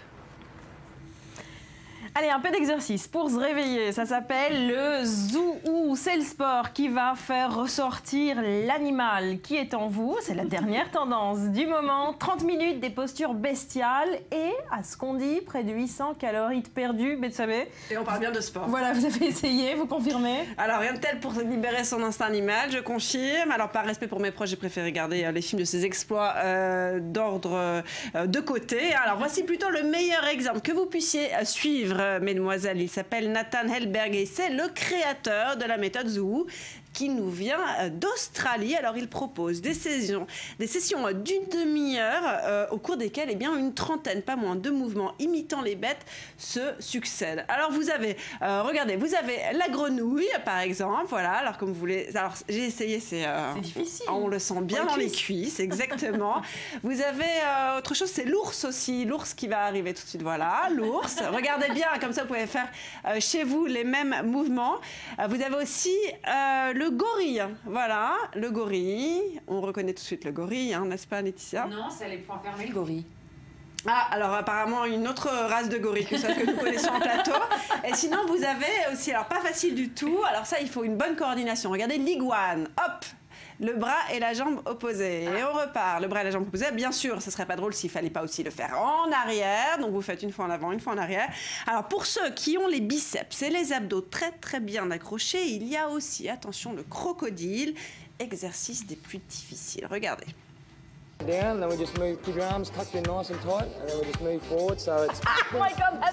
Allez, un peu d'exercice pour se réveiller. Ça s'appelle le Zoo. C'est le sport qui va faire ressortir l'animal qui est en vous. C'est la dernière tendance du moment. 30 minutes, des postures bestiales et, à ce qu'on dit, près de 800 calories de perdues. Betsabé. Et on parle bien de sport. Voilà, vous avez essayé, vous confirmez? Alors, rien de tel pour libérer son instinct animal, je confirme. Alors, par respect pour mes proches, j'ai préféré regarder les films de ses exploits d'ordre de côté. Alors, voici plutôt le meilleur exemple que vous puissiez suivre, mesdemoiselles. Il s'appelle Nathan Helberg et c'est le créateur de la méthode Zoo qui nous vient d'Australie. Alors, il propose des sessions d'une demi-heure au cours desquelles une trentaine, pas moins, de mouvements imitant les bêtes se succèdent. Alors, vous avez, regardez, vous avez la grenouille, par exemple, voilà, alors comme vous voulez, alors j'ai essayé, c'est difficile. On le sent bien dans les cuisses, exactement. Vous avez autre chose, c'est l'ours aussi, l'ours qui va arriver tout de suite, voilà, l'ours. Regardez bien, comme ça vous pouvez faire chez vous les mêmes mouvements. Vous avez aussi le gorille, voilà, le gorille. On reconnaît tout de suite le gorille, hein, n'est-ce pas, Laetitia? Non, c'est les poings fermés, le gorille. Ah, alors apparemment une autre race de gorille que celle que nous connaissons en plateau. Et sinon, vous avez aussi, alors pas facile du tout, alors ça, il faut une bonne coordination. Regardez l'iguane, hop, le bras et la jambe opposés. Et on repart, le bras et la jambe opposés. Bien sûr, ce serait pas drôle s'il fallait pas aussi le faire en arrière. Donc vous faites une fois en avant, une fois en arrière. Alors pour ceux qui ont les biceps et les abdos très très bien accrochés, il y a aussi, attention, le crocodile, exercice des plus difficiles. Regardez. Down, then we just move, keep your arms tucked in nice and tight, and then we just move forward so it's... Oh my god,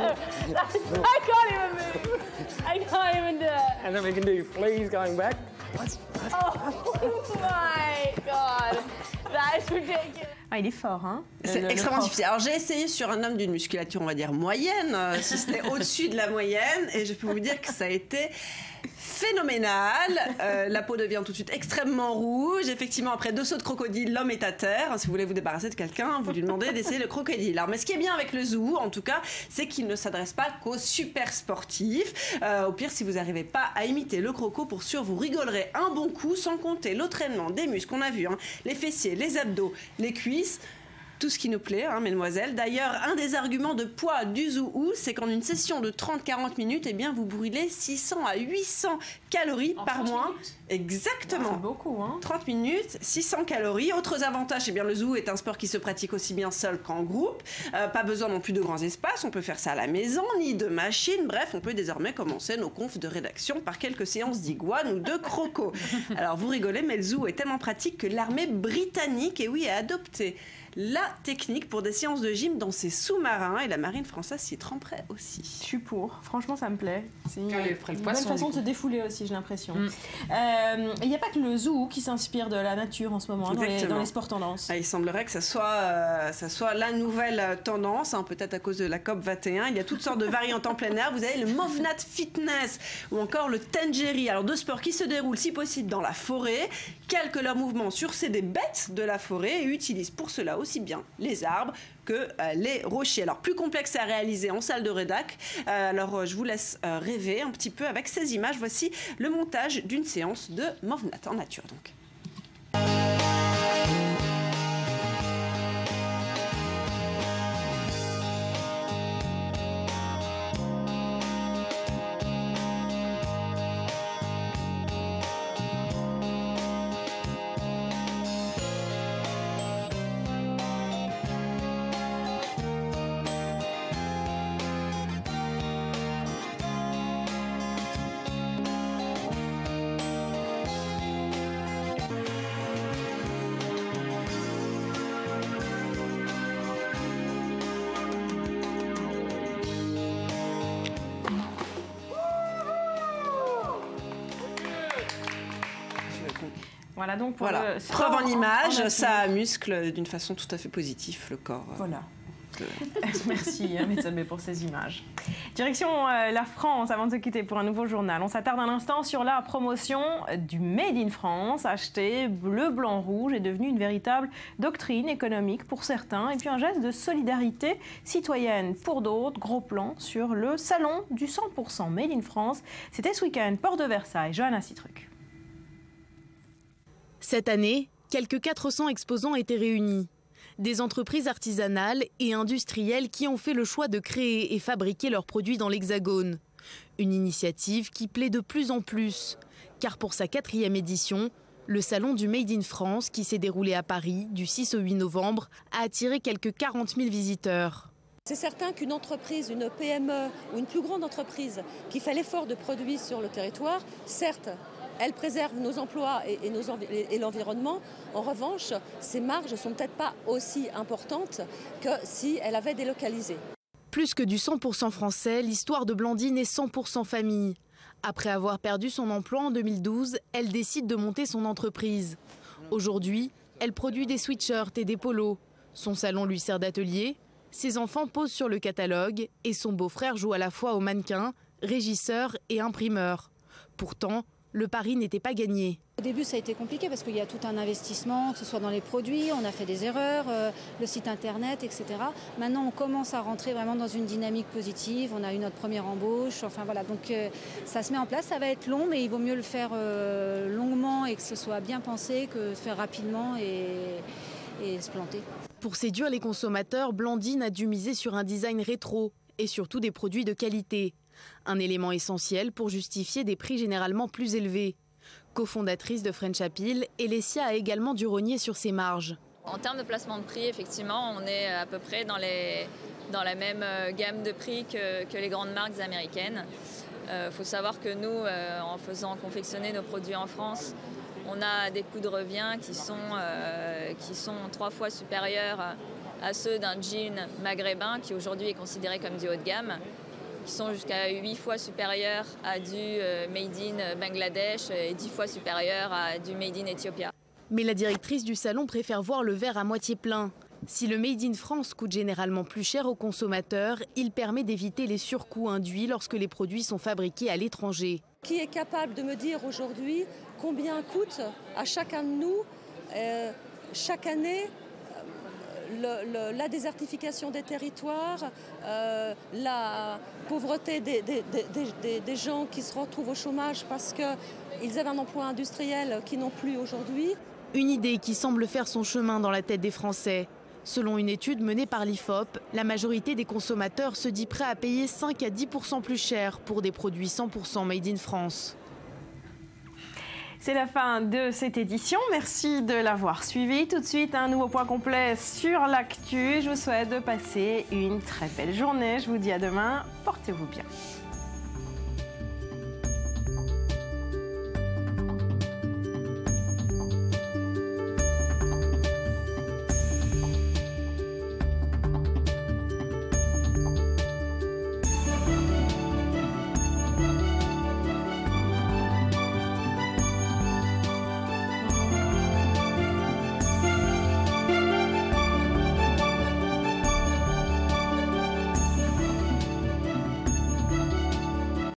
I can't even move. I can't even do it. And then we can do fleas going back. Oh my god, that is ridiculous. Ah, il est fort, hein? C'est extrêmement difficile. Alors j'ai essayé sur un homme d'une musculature, on va dire, moyenne, si c'était au-dessus de la moyenne, et je peux vous dire que ça a été phénoménal. La peau devient tout de suite extrêmement rouge. Effectivement, après 2 sauts de crocodile, l'homme est à terre. Si vous voulez vous débarrasser de quelqu'un, vous lui demandez d'essayer le crocodile. Alors, mais ce qui est bien avec le zoo, en tout cas, c'est qu'il ne s'adresse pas qu'aux super sportifs. Au pire, si vous n'arrivez pas à imiter le croco, pour sûr, vous rigolerez un bon coup, sans compter l'entraînement des muscles qu'on a vu, hein, les fessiers, les abdos, les cuisses. Tout ce qui nous plaît, hein, mesdemoiselles. D'ailleurs, un des arguments de poids du zoo, c'est qu'en une session de 30-40 minutes, eh bien, vous brûlez 600 à 800 calories par mois. Exactement. C'est beaucoup, hein. 30 minutes, 600 calories. Autres avantages, eh bien, le zoo est un sport qui se pratique aussi bien seul qu'en groupe. Pas besoin non plus de grands espaces. On peut faire ça à la maison, ni de machines. Bref, on peut désormais commencer nos confs de rédaction par quelques séances d'iguane ou de croco. Alors, vous rigolez, mais le zoo est tellement pratique que l'armée britannique, et oui, a adopté la technique pour des séances de gym dans ses sous-marins, et la marine française s'y tremperait aussi. Je suis pour, franchement ça me plaît. C'est une bonne poisson, façon de se défouler aussi, j'ai l'impression. Il n'y a pas que le zoo qui s'inspire de la nature en ce moment, hein, dans les sports tendances. Il semblerait que ça soit la nouvelle tendance, hein, peut-être à cause de la COP21. Il y a toutes sortes de variantes en plein air. Vous avez le Movnat Fitness ou encore le Tengeri. Alors 2 sports qui se déroulent si possible dans la forêt, calquent leurs mouvements sur des bêtes de la forêt et utilisent pour cela aussi bien les arbres que les rochers. Alors plus complexe à réaliser en salle de rédac. Alors je vous laisse rêver un petit peu avec ces images. Voici le montage d'une séance de Movnat en nature donc. Voilà donc pour le preuve en image, ça muscle d'une façon tout à fait positive le corps. Voilà. Merci Metsabé pour ces images. Direction la France avant de se quitter pour un nouveau journal. On s'attarde un instant sur la promotion du Made in France. Acheter bleu, blanc, rouge est devenu une véritable doctrine économique pour certains et puis un geste de solidarité citoyenne pour d'autres. Gros plan sur le salon du 100% Made in France. C'était ce week-end, Porte de Versailles. Johanna Citruc. Cette année, quelques 400 exposants étaient réunis. Des entreprises artisanales et industrielles qui ont fait le choix de créer et fabriquer leurs produits dans l'Hexagone. Une initiative qui plaît de plus en plus, car pour sa 4e édition, le salon du Made in France, qui s'est déroulé à Paris du 6 au 8 novembre, a attiré quelques 40 000 visiteurs. C'est certain qu'une entreprise, une PME ou une plus grande entreprise qui fait l'effort de produire sur le territoire, certes, elle préserve nos emplois et l'environnement. En revanche, ses marges ne sont peut-être pas aussi importantes que si elle avait délocalisé. Plus que du 100% français, l'histoire de Blandine est 100% famille. Après avoir perdu son emploi en 2012, elle décide de monter son entreprise. Aujourd'hui, elle produit des sweatshirts et des polos. Son salon lui sert d'atelier. Ses enfants posent sur le catalogue et son beau-frère joue à la fois au mannequin, régisseur et imprimeur. Pourtant, le pari n'était pas gagné. Au début, ça a été compliqué parce qu'il y a tout un investissement, que ce soit dans les produits, on a fait des erreurs, le site internet, etc. Maintenant, on commence à rentrer vraiment dans une dynamique positive. On a eu notre première embauche. Enfin voilà, donc ça se met en place. Ça va être long, mais il vaut mieux le faire longuement et que ce soit bien pensé que faire rapidement et se planter. Pour séduire les consommateurs, Blandine a dû miser sur un design rétro et surtout des produits de qualité. Un élément essentiel pour justifier des prix généralement plus élevés. Cofondatrice de French Appeal, Alessia a également dû rogner sur ses marges. En termes de placement de prix, effectivement, on est à peu près dans la même gamme de prix que les grandes marques américaines. Faut savoir que nous, en faisant confectionner nos produits en France, on a des coûts de revient qui sont 3 fois supérieurs à ceux d'un jean maghrébin qui aujourd'hui est considéré comme du haut de gamme, qui sont jusqu'à 8 fois supérieurs à du made in Bangladesh et 10 fois supérieurs à du made in Ethiopia. Mais la directrice du salon préfère voir le verre à moitié plein. Si le Made in France coûte généralement plus cher aux consommateurs, il permet d'éviter les surcoûts induits lorsque les produits sont fabriqués à l'étranger. Qui est capable de me dire aujourd'hui combien coûte à chacun de nous chaque année la désertification des territoires, la pauvreté des gens qui se retrouvent au chômage parce qu'ils avaient un emploi industriel qu'ils n'ont plus aujourd'hui. Une idée qui semble faire son chemin dans la tête des Français. Selon une étude menée par l'IFOP, la majorité des consommateurs se dit prêt à payer 5 à 10% plus cher pour des produits 100% made in France. C'est la fin de cette édition. Merci de l'avoir suivi. Tout de suite, un nouveau point complet sur l'actu. Je vous souhaite de passer une très belle journée. Je vous dis à demain. Portez-vous bien.